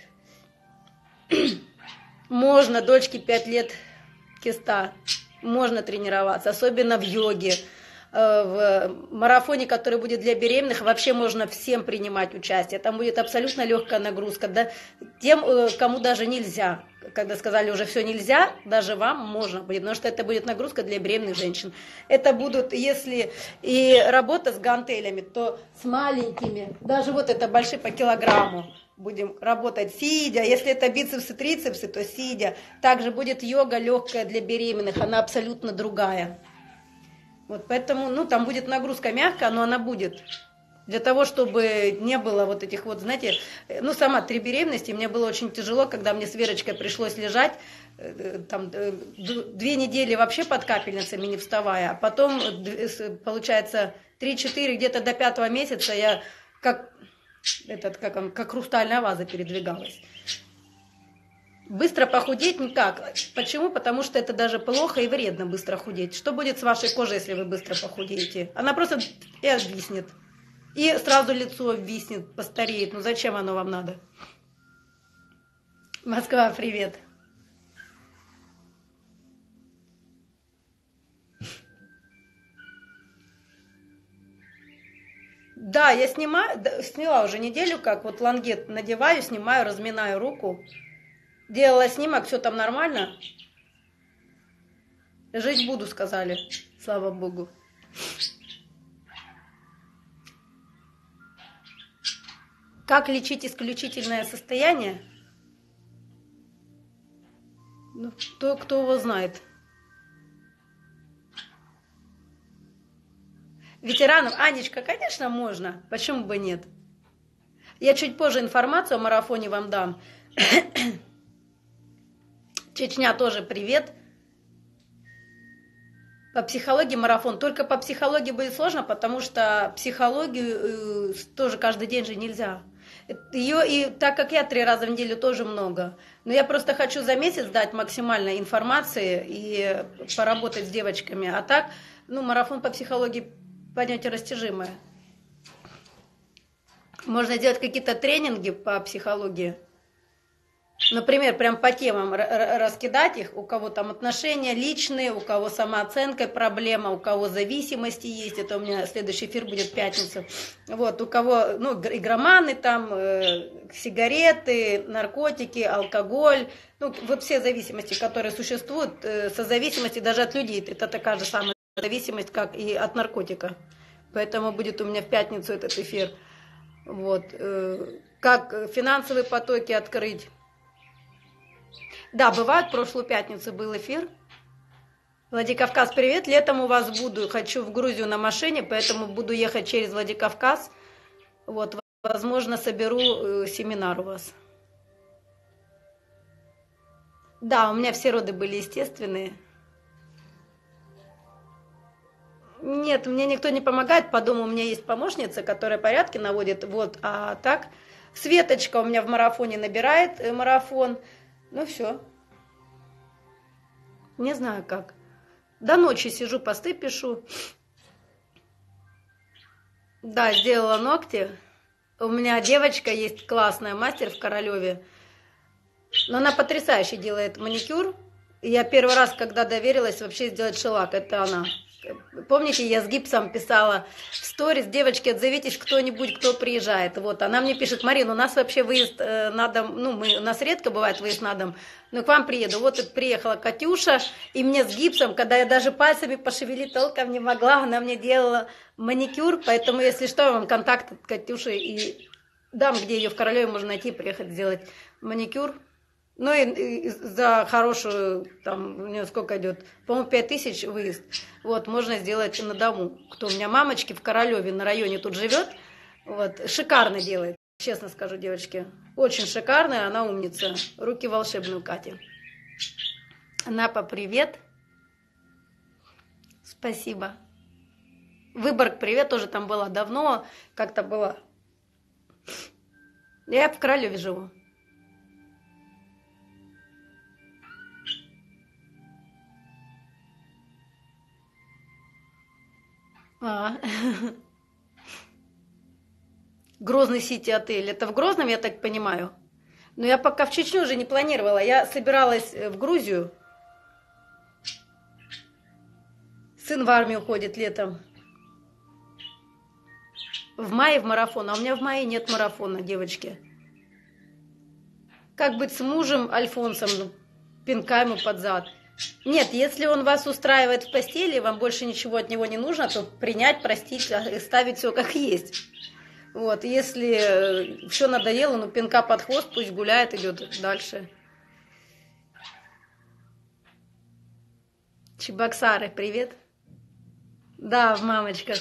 Можно, дочке пять лет киста, можно тренироваться, особенно в йоге. В марафоне, который будет для беременных, вообще можно всем принимать участие. Там будет абсолютно легкая нагрузка. Да? Тем, кому даже нельзя, когда сказали уже все нельзя, даже вам можно будет, потому что это будет нагрузка для беременных женщин. Это будут, если и работа с гантелями, то с маленькими, даже вот это большие по килограмму. Будем работать сидя, если это бицепсы, трицепсы, то сидя. Также будет йога легкая для беременных, она абсолютно другая. Вот поэтому, ну, там будет нагрузка мягкая, но она будет. Для того, чтобы не было вот этих вот, знаете, ну, сама три беременности, мне было очень тяжело, когда мне с Верочкой пришлось лежать, там, две недели вообще под капельницами не вставая, а потом, получается, три-четыре, где-то до пятого месяца я как, этот, как, он, как хрустальная ваза передвигалась. Быстро похудеть никак. Почему? Потому что это даже плохо и вредно быстро худеть. Что будет с вашей кожей, если вы быстро похудеете? Она просто и обвиснет. И сразу лицо обвиснет, постареет. Ну зачем оно вам надо? Москва, привет. Да, я снимаю, да, сняла уже неделю, как вот лангет надеваю, снимаю, разминаю руку. Делала снимок, все там нормально. Жить буду, сказали, слава богу. Как лечить исключительное состояние? Ну, кто, кто его знает. Ветеранов, Анечка, конечно, можно. Почему бы нет? Я чуть позже информацию о марафоне вам дам. Чечня тоже привет. По психологии марафон. Только по психологии будет сложно, потому что психологию э, тоже каждый день же нельзя. Ее и так как я три раза в неделю тоже много. Но я просто хочу за месяц дать максимально информации и поработать с девочками. А так, ну, марафон по психологии понятие растяжимое. Можно делать какие-то тренинги по психологии. Например, прям по темам раскидать их, у кого там отношения личные, у кого самооценка проблема, у кого зависимости есть, это у меня следующий эфир будет в пятницу, вот, у кого, ну, игроманы там, э, сигареты, наркотики, алкоголь, ну, вот все зависимости, которые существуют, э, созависимости даже от людей, это такая же самая зависимость, как и от наркотика, поэтому будет у меня в пятницу этот эфир, вот, э, как финансовые потоки открыть. Да, бывает, в прошлую пятницу был эфир. Владикавказ, привет. Летом у вас буду. Хочу в Грузию на машине, поэтому буду ехать через Владикавказ. Вот, возможно, соберу э, семинар у вас. Да, у меня все роды были естественные. Нет, мне никто не помогает. По дому у меня есть помощница, которая порядки наводит. Вот, а так, Светочка у меня в марафоне набирает э, марафон. Ну все. Не знаю как. До ночи сижу, посты пишу. Да, сделала ногти. У меня девочка есть классная, мастер в Королеве. Но она потрясающе делает маникюр. Я первый раз, когда доверилась вообще сделать шелак, это она. Помните, я с гипсом писала в сторис: девочки, отзовитесь кто-нибудь, кто приезжает. Вот, она мне пишет: Марина, у нас вообще выезд э, на дом, ну, мы, у нас редко бывает выезд на дом, но к вам приеду. Вот тут приехала Катюша, и мне с гипсом, когда я даже пальцами пошевелить толком не могла, она мне делала маникюр, поэтому, если что, я вам контакт от Катюши и дам, где ее в Королеве можно найти, приехать сделать маникюр. Ну и, и за хорошую, там, у нее сколько идет, по-моему, пять тысяч выезд. Вот, можно сделать на дому. Кто у меня мамочки в Королеве на районе тут живет, вот, шикарно делает, честно скажу, девочки. Очень шикарная, она умница. Руки волшебные у Кати. Напа, привет. Спасибо. Выборг, привет, тоже там была давно, как-то была. Я в Королеве живу. А. Грозный Сити отель. Это в Грозном, я так понимаю. Но я пока в Чечню уже не планировала. Я собиралась в Грузию. Сын в армию ходит летом. В мае в марафон. А у меня в мае нет марафона, девочки. Как быть с мужем Альфонсом? Ну, пинка ему под зад. Нет, если он вас устраивает в постели, вам больше ничего от него не нужно, то принять, простить, ставить все как есть. Вот, если все надоело, ну пинка под хвост, пусть гуляет, идет дальше. Чебоксары, привет. Да, в мамочках.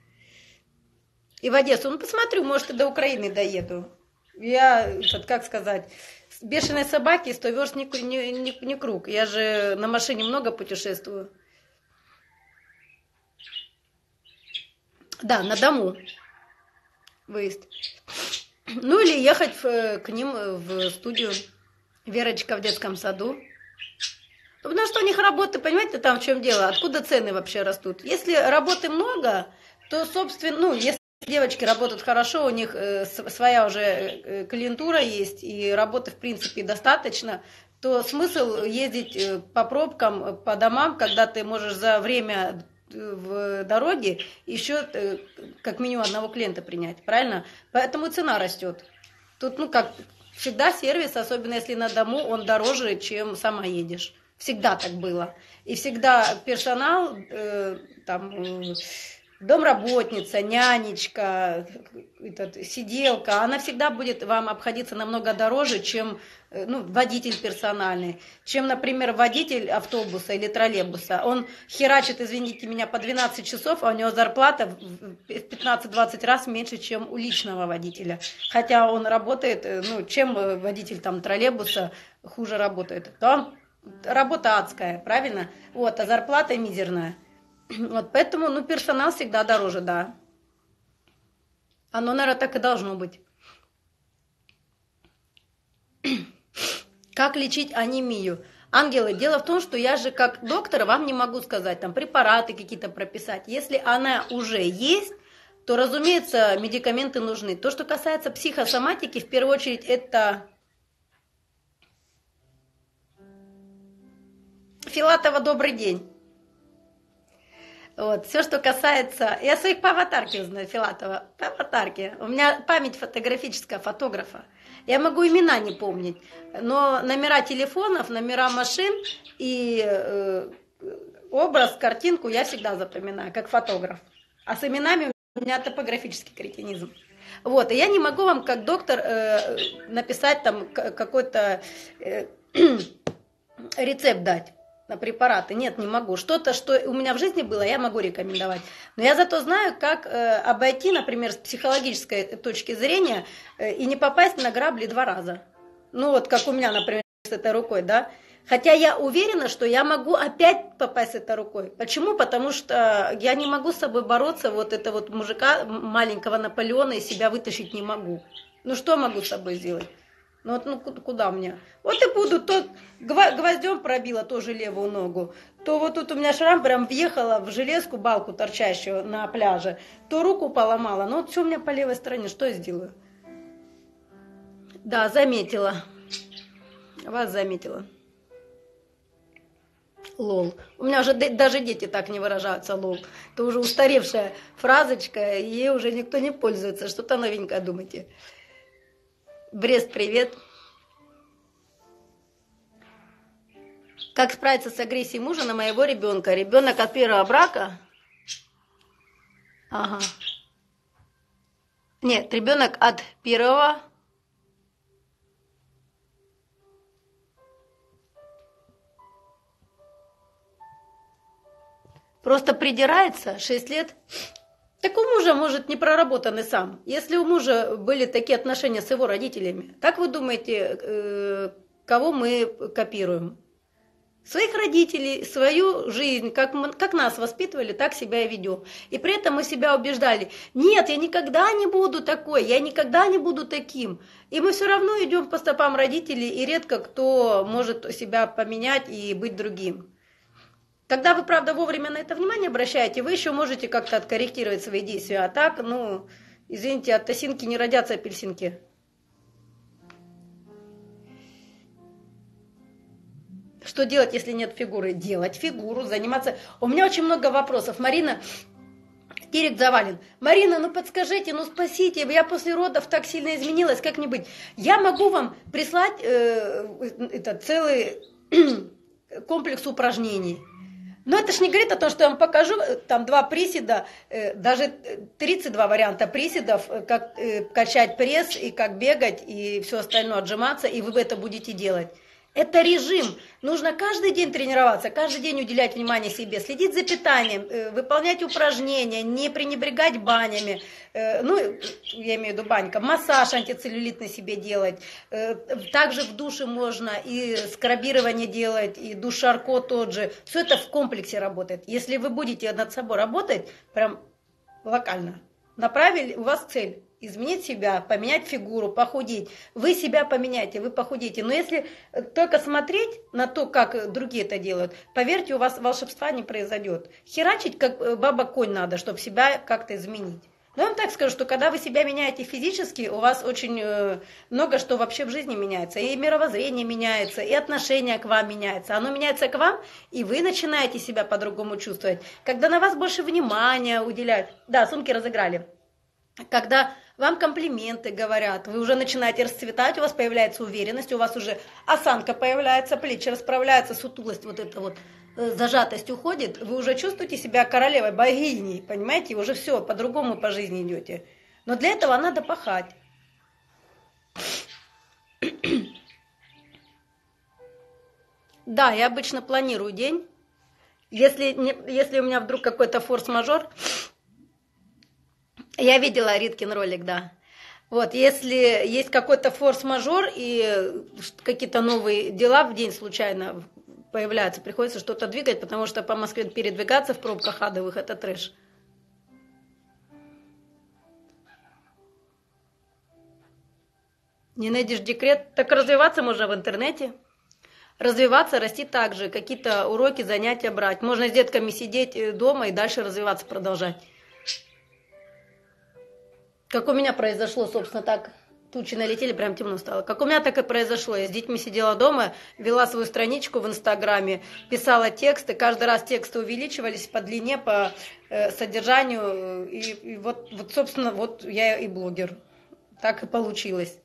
И в Одессу. Ну, посмотрю, может, и до Украины доеду. Я, как сказать... Бешеной собаки сто верст не, не, не, не круг. Я же на машине много путешествую. Да, на дому выезд. Ну или ехать в, к ним в студию. Верочка в детском саду. Потому что у них работы, понимаете, там в чем дело? Откуда цены вообще растут? Если работы много, то, собственно, ну, если... Девочки работают хорошо, у них э, своя уже э, клиентура есть, и работы, в принципе, достаточно, то смысл ездить э, по пробкам, по домам, когда ты можешь за время в дороге еще как минимум одного клиента принять, правильно? Поэтому цена растет. Тут, ну как, всегда сервис, особенно если на дому, он дороже, чем сама едешь. Всегда так было. И всегда персонал, э, там, э, домработница, нянечка, этот, сиделка, она всегда будет вам обходиться намного дороже, чем э, ну, водитель персональный, чем, например, водитель автобуса или троллейбуса. Он херачит, извините меня, по двенадцать часов, а у него зарплата в пятнадцать-двадцать раз меньше, чем у личного водителя. Хотя он работает, э, ну, чем водитель там троллейбуса хуже работает. То он работа адская, правильно? Вот, а зарплата мизерная. Вот, поэтому, ну, персонал всегда дороже, да. Оно, наверное, так и должно быть. Как лечить анемию? Ангелы, дело в том, что я же как доктор вам не могу сказать, там, препараты какие-то прописать. Если она уже есть, то, разумеется, медикаменты нужны. То, что касается психосоматики, в первую очередь, это... Филатова, добрый день. Вот, все, что касается... Я своих по аватарке узнаю, Филатова. По аватарке. У меня память фотографическая, фотографа. Я могу имена не помнить, но номера телефонов, номера машин и э, образ, картинку я всегда запоминаю, как фотограф. А с именами у меня топографический кретинизм. Вот, и я не могу вам, как доктор, э, написать там какой-то э, рецепт дать на препараты. Нет, не могу. Что-то, что у меня в жизни было, я могу рекомендовать. Но я зато знаю, как э, обойти, например, с психологической точки зрения э, и не попасть на грабли два раза. Ну вот, как у меня, например, с этой рукой, да. Хотя я уверена, что я могу опять попасть с этой рукой. Почему? Потому что я не могу с собой бороться, вот это вот мужика маленького Наполеона из себя вытащить не могу. Ну что могу с собой сделать? Ну вот, ну куда у меня? Вот и буду, то гвоздем пробила тоже левую ногу, то вот тут у меня шрам прям въехала в железку, балку торчащую на пляже, то руку поломала. Ну вот все у меня по левой стороне, что я сделаю? Да, заметила. Вас заметила. Лол. У меня уже даже дети так не выражаются, лол. Это уже устаревшая фразочка, и ей уже никто не пользуется. Что-то новенькое думайте. Брест, привет. Как справиться с агрессией мужа на моего ребенка? Ребенок от первого брака? Ага. Нет, ребенок от первого. Просто придирается шесть лет. Так у мужа, может, не проработанный сам. Если у мужа были такие отношения с его родителями, как вы думаете, э, кого мы копируем? Своих родителей, свою жизнь, как, мы, как нас воспитывали, так себя и ведем. И при этом мы себя убеждали, нет, я никогда не буду такой, я никогда не буду таким. И мы все равно идем по стопам родителей, и редко кто может себя поменять и быть другим. Когда вы, правда, вовремя на это внимание обращаете, вы еще можете как-то откорректировать свои действия. А так, ну, извините, от осинки не родятся апельсинки. Что делать, если нет фигуры? Делать фигуру, заниматься. У меня очень много вопросов. Марина, Терек завален. Марина, ну подскажите, ну спасите, я после родов так сильно изменилась, как-нибудь. Я могу вам прислать э, это, целый комплекс упражнений. Но это ж не говорит о том, что я вам покажу, там два приседа, даже тридцать два варианта приседов, как качать пресс, и как бегать, и все остальное отжиматься, и вы это будете делать. Это режим. Нужно каждый день тренироваться, каждый день уделять внимание себе, следить за питанием, выполнять упражнения, не пренебрегать банями. Ну, я имею в виду банька, массаж антицеллюлитный себе делать. Также в душе можно и скрабирование делать, и душ Шарко тот же. Все это в комплексе работает. Если вы будете над собой работать, прям локально, направили, у вас цель. Изменить себя, поменять фигуру, похудеть. Вы себя поменяете, вы похудеете. Но если только смотреть на то, как другие это делают, поверьте, у вас волшебства не произойдет. Херачить, как баба-конь надо, чтобы себя как-то изменить. Но я вам так скажу, что когда вы себя меняете физически, у вас очень э, много что вообще в жизни меняется. И мировоззрение меняется, и отношение к вам меняется. Оно меняется к вам, и вы начинаете себя по-другому чувствовать. Когда на вас больше внимания уделяют. Да, сумки разыграли. Когда вам комплименты говорят, вы уже начинаете расцветать, у вас появляется уверенность, у вас уже осанка появляется, плечи расправляются, сутулость, вот эта вот э, зажатость уходит, вы уже чувствуете себя королевой, богиней, понимаете, уже все, по-другому по жизни идете. Но для этого надо пахать. Да, я обычно планирую день. Если, не, если у меня вдруг какой-то форс-мажор, я видела Риткин ролик, да. Вот, если есть какой-то форс-мажор и какие-то новые дела в день случайно появляются, приходится что-то двигать, потому что по Москве передвигаться в пробках адовых – это трэш. Не найдешь декрет? Так развиваться можно в интернете. Развиваться, расти так же, какие-то уроки, занятия брать. Можно с детками сидеть дома и дальше развиваться, продолжать. Как у меня произошло, собственно, так, тучи налетели, прям темно стало. Как у меня так и произошло. Я с детьми сидела дома, вела свою страничку в Инстаграме, писала тексты, каждый раз тексты увеличивались по длине, по э, содержанию. И, и вот, вот, собственно, вот я и блогер. Так и получилось.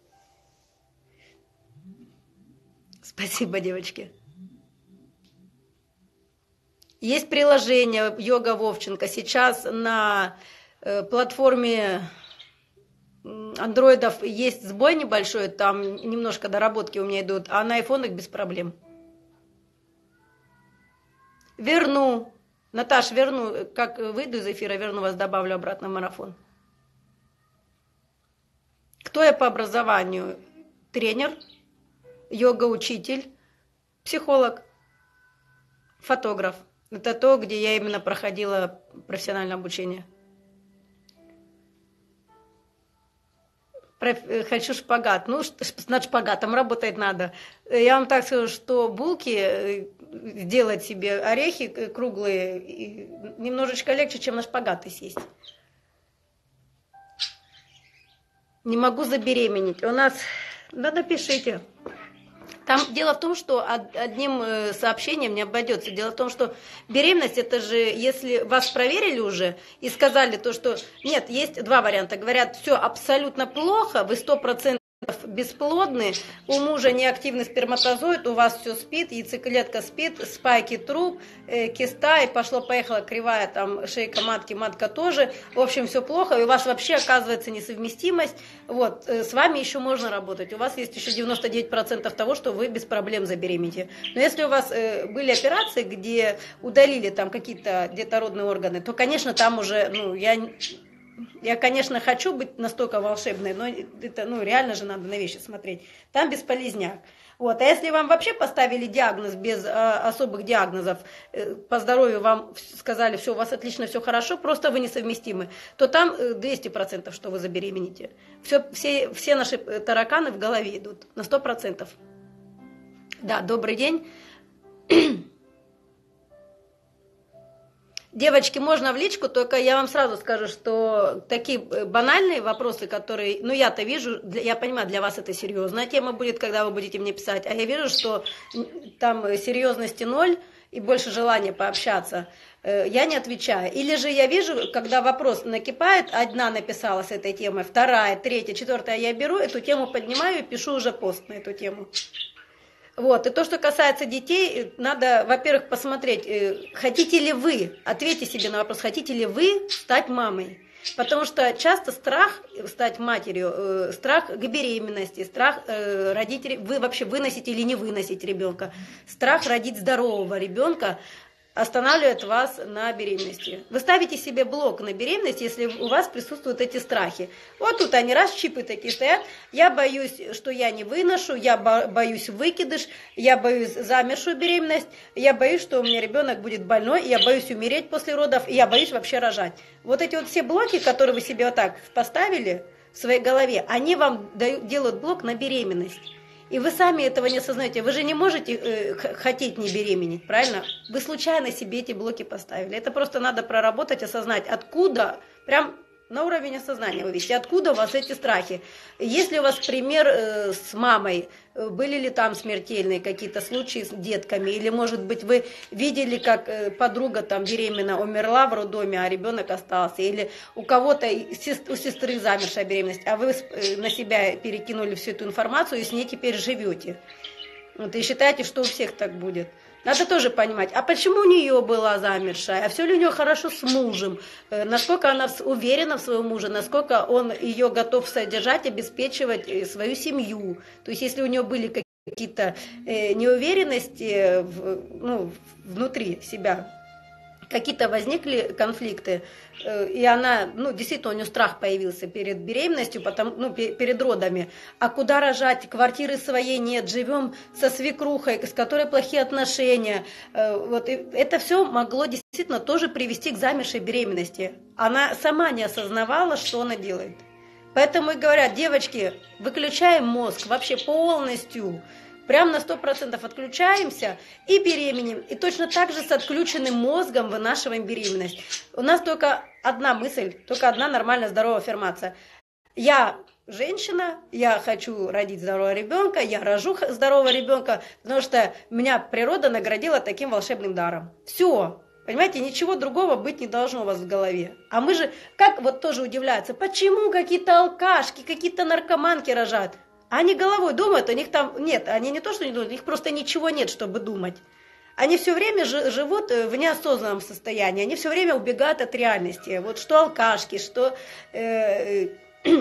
Спасибо, девочки. Есть приложение Йога Вовченко. Сейчас на э, платформе андроидов есть сбой небольшой, там немножко доработки у меня идут, а на айфонах без проблем. Верну. Наташ, верну. Как выйду из эфира, верну вас, добавлю обратно в марафон. Кто я по образованию? Тренер, йога-учитель, психолог, фотограф. Это то, где я именно проходила профессиональное обучение. Хочу шпагат. Ну, над шпагатом работать надо. Я вам так скажу, что булки, сделать себе орехи круглые, немножечко легче, чем на шпагаты сесть. Не могу забеременеть. У нас... Да, напишите. Там дело в том, что одним сообщением не обойдется. Дело в том, что беременность, это же, если вас проверили уже и сказали то, что... Нет, есть два варианта. Говорят, все абсолютно плохо, вы сто процентов бесплодны, у мужа неактивный сперматозоид, у вас все спит, яйцеклетка спит, спайки труп, э, киста, и пошло-поехало кривая там шейка матки, матка тоже. В общем, все плохо, и у вас вообще оказывается несовместимость. Вот, э, с вами еще можно работать. У вас есть еще девяносто девять процентов того, что вы без проблем забеременеете. Но если у вас э, были операции, где удалили там какие-то детородные органы, то, конечно, там уже, ну, я... Я, конечно, хочу быть настолько волшебной, но это, ну, реально же надо на вещи смотреть. Там бесполезняк. Вот. А если вам вообще поставили диагноз без а, особых диагнозов, э, по здоровью вам сказали, все, у вас отлично, все хорошо, просто вы несовместимы, то там двести процентов, что вы забеременеете. Все, все, все наши тараканы в голове идут на сто процентов. Да, добрый день. Девочки, можно в личку, только я вам сразу скажу, что такие банальные вопросы, которые, ну я-то вижу, я понимаю, для вас это серьезная тема будет, когда вы будете мне писать, а я вижу, что там серьезности ноль и больше желания пообщаться, я не отвечаю. Или же я вижу, когда вопрос накипает, одна написала с этой темой, вторая, третья, четвертая, я беру эту тему, поднимаю и пишу уже пост на эту тему. Вот, и то, что касается детей, надо, во-первых, посмотреть, хотите ли вы, ответьте себе на вопрос, хотите ли вы стать мамой. Потому что часто страх стать матерью, страх к беременности, страх родить, вы вообще выносите или не выносить ребенка, страх родить здорового ребенка останавливает вас на беременности. Вы ставите себе блок на беременность, если у вас присутствуют эти страхи. Вот тут они, раз, чипы такие стоят. Я боюсь, что я не выношу, я боюсь выкидыш, я боюсь замершую беременность, я боюсь, что у меня ребенок будет больной, я боюсь умереть после родов, и я боюсь вообще рожать. Вот эти вот все блоки, которые вы себе вот так поставили в своей голове, они вам дают, делают блок на беременность. И вы сами этого не осознаете. Вы же не можете э, хотеть не беременеть, правильно? Вы случайно себе эти блоки поставили. Это просто надо проработать, осознать, откуда, прям на уровень осознания вывести. Откуда у вас эти страхи? Если у вас пример э, с мамой, э, были ли там смертельные какие-то случаи с детками, или, может быть, вы видели, как э, подруга там беременна умерла в роддоме, а ребенок остался, или у кого-то, у сестры замершая беременность, а вы э, на себя перекинули всю эту информацию и с ней теперь живете. Вот, и считаете, что у всех так будет. Надо тоже понимать, а почему у нее была замершая, а все ли у нее хорошо с мужем, насколько она уверена в своем муже, насколько он ее готов содержать, обеспечивать свою семью. То есть если у нее были какие-то неуверенности ну, внутри себя, какие-то возникли конфликты, и она, ну, действительно, у нее страх появился перед беременностью, потому, ну, перед родами. А куда рожать? Квартиры своей нет, живем со свекрухой, с которой плохие отношения. Вот, и это все могло действительно тоже привести к замершей беременности. Она сама не осознавала, что она делает. Поэтому и говорят, девочки, выключаем мозг вообще полностью, прям на сто процентов отключаемся и беременем. И точно так же с отключенным мозгом вынашиваем беременность. У нас только одна мысль, только одна нормальная здоровая аффирмация. Я женщина, я хочу родить здорового ребенка, я рожу здорового ребенка, потому что меня природа наградила таким волшебным даром. Все. Понимаете, ничего другого быть не должно у вас в голове. А мы же, как вот тоже удивляются, почему какие-то алкашки, какие-то наркоманки рожают? Они головой думают, у них там нет, они не то, что не думают, у них просто ничего нет, чтобы думать. Они все время живут в неосознанном состоянии, они все время убегают от реальности. Вот что алкашки, что э,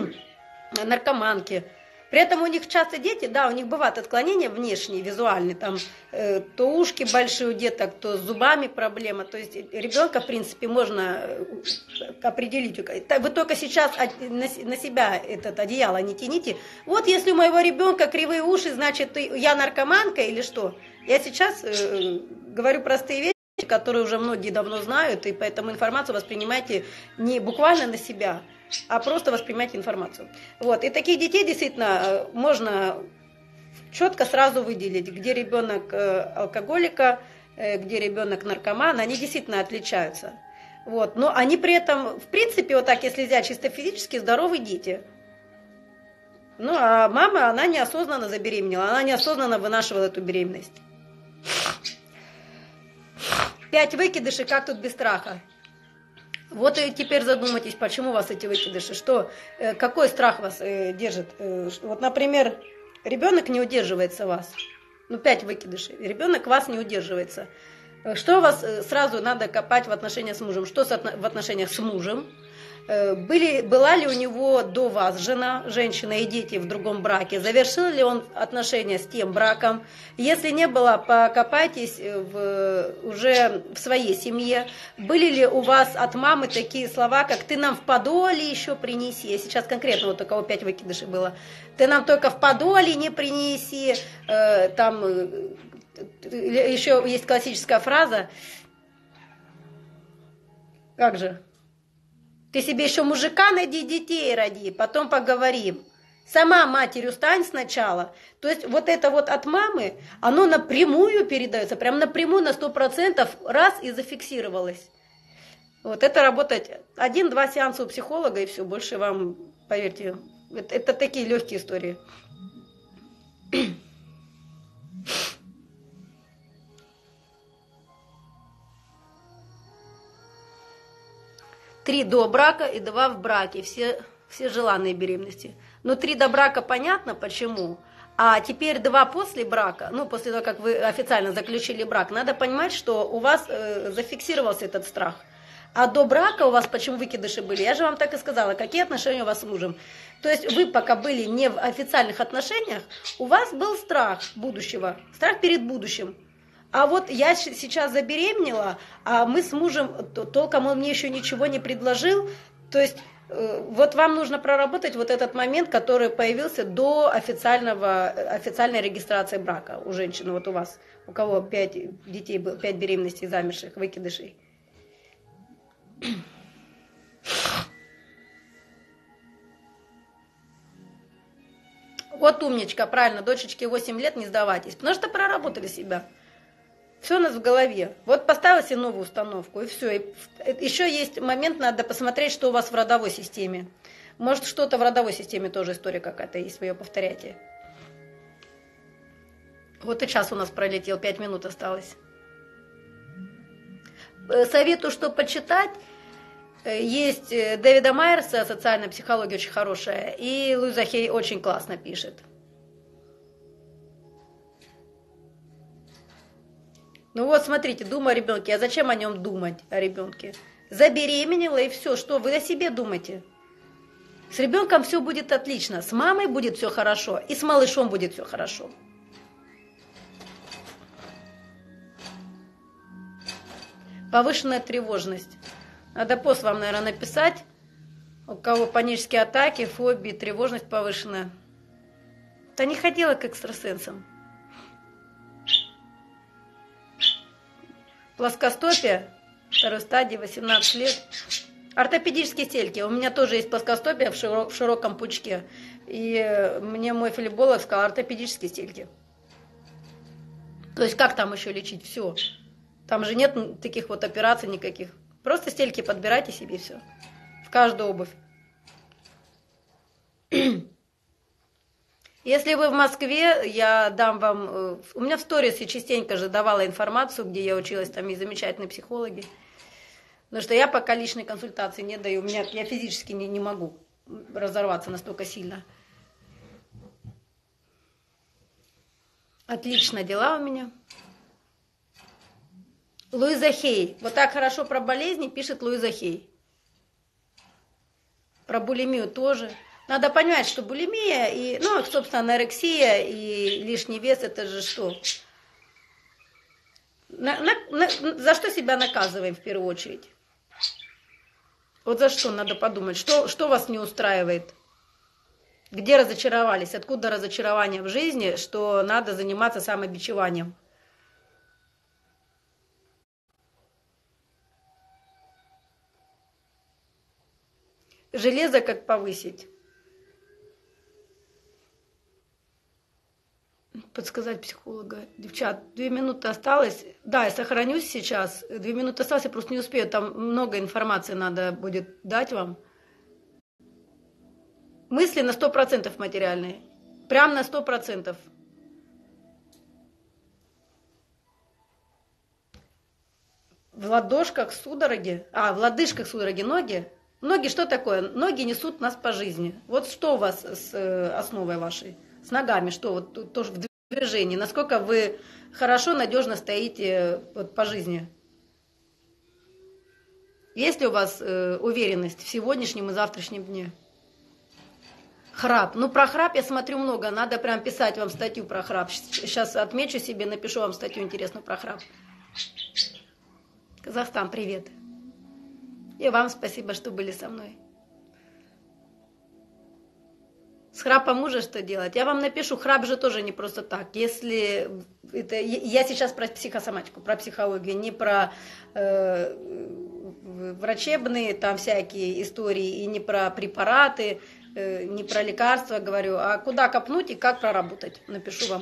наркоманки. При этом у них часто дети, да, у них бывают отклонения внешние, визуальные, там э, то ушки большие у деток, то с зубами проблема. То есть ребенка, в принципе, можно определить. Вы только сейчас на себя это одеяло не тяните. Вот если у моего ребенка кривые уши, значит, я наркоманка или что? Я сейчас э, говорю простые вещи, которые уже многие давно знают, и поэтому информацию воспринимайте не буквально на себя, а просто воспринимать информацию. Вот. И таких детей действительно можно четко сразу выделить, где ребенок алкоголика, где ребенок наркоман, они действительно отличаются. Вот. Но они при этом, в принципе, вот так, если взять чисто физически, здоровые дети. Ну, а мама, она неосознанно забеременела, она неосознанно вынашивала эту беременность. Пять выкидышей, как тут без страха? Вот и теперь задумайтесь, почему у вас эти выкидыши, что, э, какой страх вас э, держит. Э, вот, например, ребенок не удерживается вас, ну, пять выкидышей, ребенок вас не удерживается. Что у вас э, сразу надо копать в отношениях с мужем? Что с, в отношениях с мужем? Были, была ли у него до вас жена, женщина и дети в другом браке? Завершил ли он отношения с тем браком? Если не было, покопайтесь в, уже в своей семье. Были ли у вас от мамы такие слова, как «ты нам в подоле еще принеси»? Я сейчас конкретно вот у кого пять выкидышей было. «Ты нам только в подоле не принеси». Э, там э, еще есть классическая фраза. Как же? Ты себе еще мужика найди, детей роди, потом поговорим. Сама матерью стань сначала. То есть вот это вот от мамы, оно напрямую передается, прям напрямую на сто процентов раз и зафиксировалось. Вот это работать один-два сеанса у психолога и все, больше вам, поверьте, это, это такие легкие истории. Три до брака и два в браке, все, все желанные беременности. Но три до брака понятно почему, а теперь два после брака, ну после того, как вы официально заключили брак, надо понимать, что у вас э, зафиксировался этот страх. А до брака у вас почему выкидыши были? Я же вам так и сказала, какие отношения у вас с мужем. То есть вы пока были не в официальных отношениях, у вас был страх будущего, страх перед будущим. А вот я сейчас забеременела, а мы с мужем, толком он мне еще ничего не предложил. То есть вот вам нужно проработать вот этот момент, который появился до официального, официальной регистрации брака у женщины, вот у вас, у кого пять детей, пять беременностей замерших, выкидышей. Вот умничка, правильно, дочечке восемь лет, не сдавайтесь, потому что проработали себя. Все у нас в голове. Вот поставила себе новую установку, и все. И еще есть момент, надо посмотреть, что у вас в родовой системе. Может, что-то в родовой системе тоже история какая-то есть, вы ее повторяете. Вот и час у нас пролетел, пять минут осталось. Советую, что почитать. Есть Дэвида Майерса, социальная психология очень хорошая, и Луиза Хей очень классно пишет. Ну вот, смотрите, думаю о ребенке. А зачем о нем думать, о ребенке? Забеременела и все. Что, вы о себе думаете? С ребенком все будет отлично, с мамой будет все хорошо, и с малышом будет все хорошо. Повышенная тревожность. Надо пост вам, наверное, написать. У кого панические атаки, фобии, тревожность повышенная. Да не ходила к экстрасенсам. Плоскостопие, второй стадии, восемнадцать лет. Ортопедические стельки. У меня тоже есть плоскостопие в, широк, в широком пучке. И мне мой филиболог сказал, ортопедические стельки. То есть как там еще лечить? Все. Там же нет таких вот операций никаких. Просто стельки подбирайте себе все. В каждую обувь. Если вы в Москве, я дам вам... У меня в сторис я частенько же давала информацию, где я училась, там есть замечательные психологи. Потому что я пока личной консультации не даю. У меня, я физически не, не могу разорваться настолько сильно. Отлично дела у меня. Луиза Хей. Вот так хорошо про болезни пишет Луиза Хей. Про булимию тоже. Надо понимать, что булимия и, ну, собственно, анорексия и лишний вес, это же что? На, на, на, за что себя наказываем в первую очередь? Вот за что надо подумать. Что, что вас не устраивает? Где разочаровались? Откуда разочарование в жизни, что надо заниматься самобичеванием? Железо как повысить? Подсказать психолога. Девчат, две минуты осталось. Да, я сохранюсь сейчас. Две минуты осталось, я просто не успею. Там много информации надо будет дать вам. Мысли на сто процентов материальные. Прям на сто процентов. В ладошках судороги. А, в лодыжках судороги. Ноги. Ноги что такое? Ноги несут нас по жизни. Вот что у вас с основой вашей? С ногами что? Вот тут тоже в движении. Насколько вы хорошо, надежно стоите вот по жизни? Есть ли у вас э, уверенность в сегодняшнем и завтрашнем дне? Храп. Ну, про храп я смотрю много. Надо прям писать вам статью про храп. Сейчас отмечу себе, напишу вам статью интересную про храп. Казахстан, привет. И вам спасибо, что были со мной. С храпом мужа что делать? Я вам напишу, храп же тоже не просто так. Если это, я сейчас про психосоматику, про психологию, не про э, врачебные там всякие истории, и не про препараты, э, не про лекарства говорю, а куда копнуть и как проработать. Напишу вам.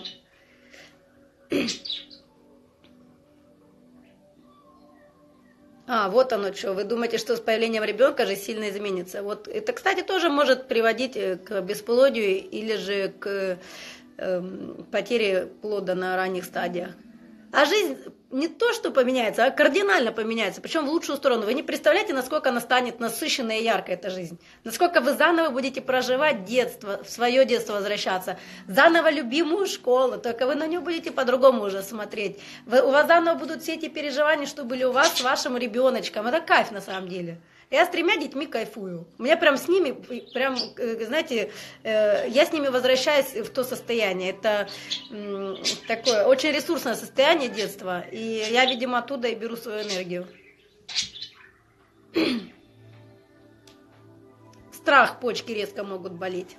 А, вот оно что. Вы думаете, что с появлением ребенка же сильно изменится. Вот это, кстати, тоже может приводить к бесплодию или же к э, потере плода на ранних стадиях. А жизнь не то, что поменяется, а кардинально поменяется, причем в лучшую сторону. Вы не представляете, насколько она станет насыщенной и яркой, эта жизнь. Насколько вы заново будете проживать детство, в свое детство возвращаться. Заново любимую школу, только вы на нее будете по-другому уже смотреть. Вы, у вас заново будут все эти переживания, что были у вас с вашим ребеночком. Это кайф на самом деле. Я с тремя детьми кайфую. У меня прям с ними, прям, знаете, я с ними возвращаюсь в то состояние. Это такое очень ресурсное состояние детства. И я, видимо, оттуда и беру свою энергию. Страх, почки резко могут болеть.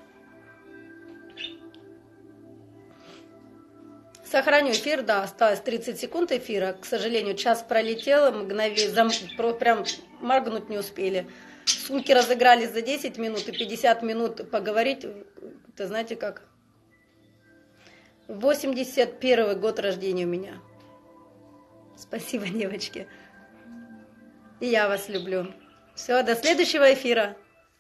Сохраню эфир, да, осталось тридцать секунд эфира. К сожалению, час пролетел, мгновенно, зам, прям моргнуть не успели. Сумки разыгрались за десять минут и пятьдесят минут поговорить. Это знаете как? восемьдесят первый год рождения у меня. Спасибо, девочки. И я вас люблю. Все, до следующего эфира.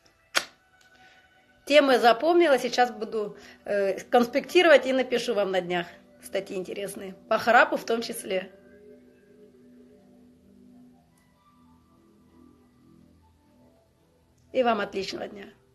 Темы запомнила, сейчас буду э, конспектировать и напишу вам на днях статьи интересные. По храпу в том числе. И вам отличного дня.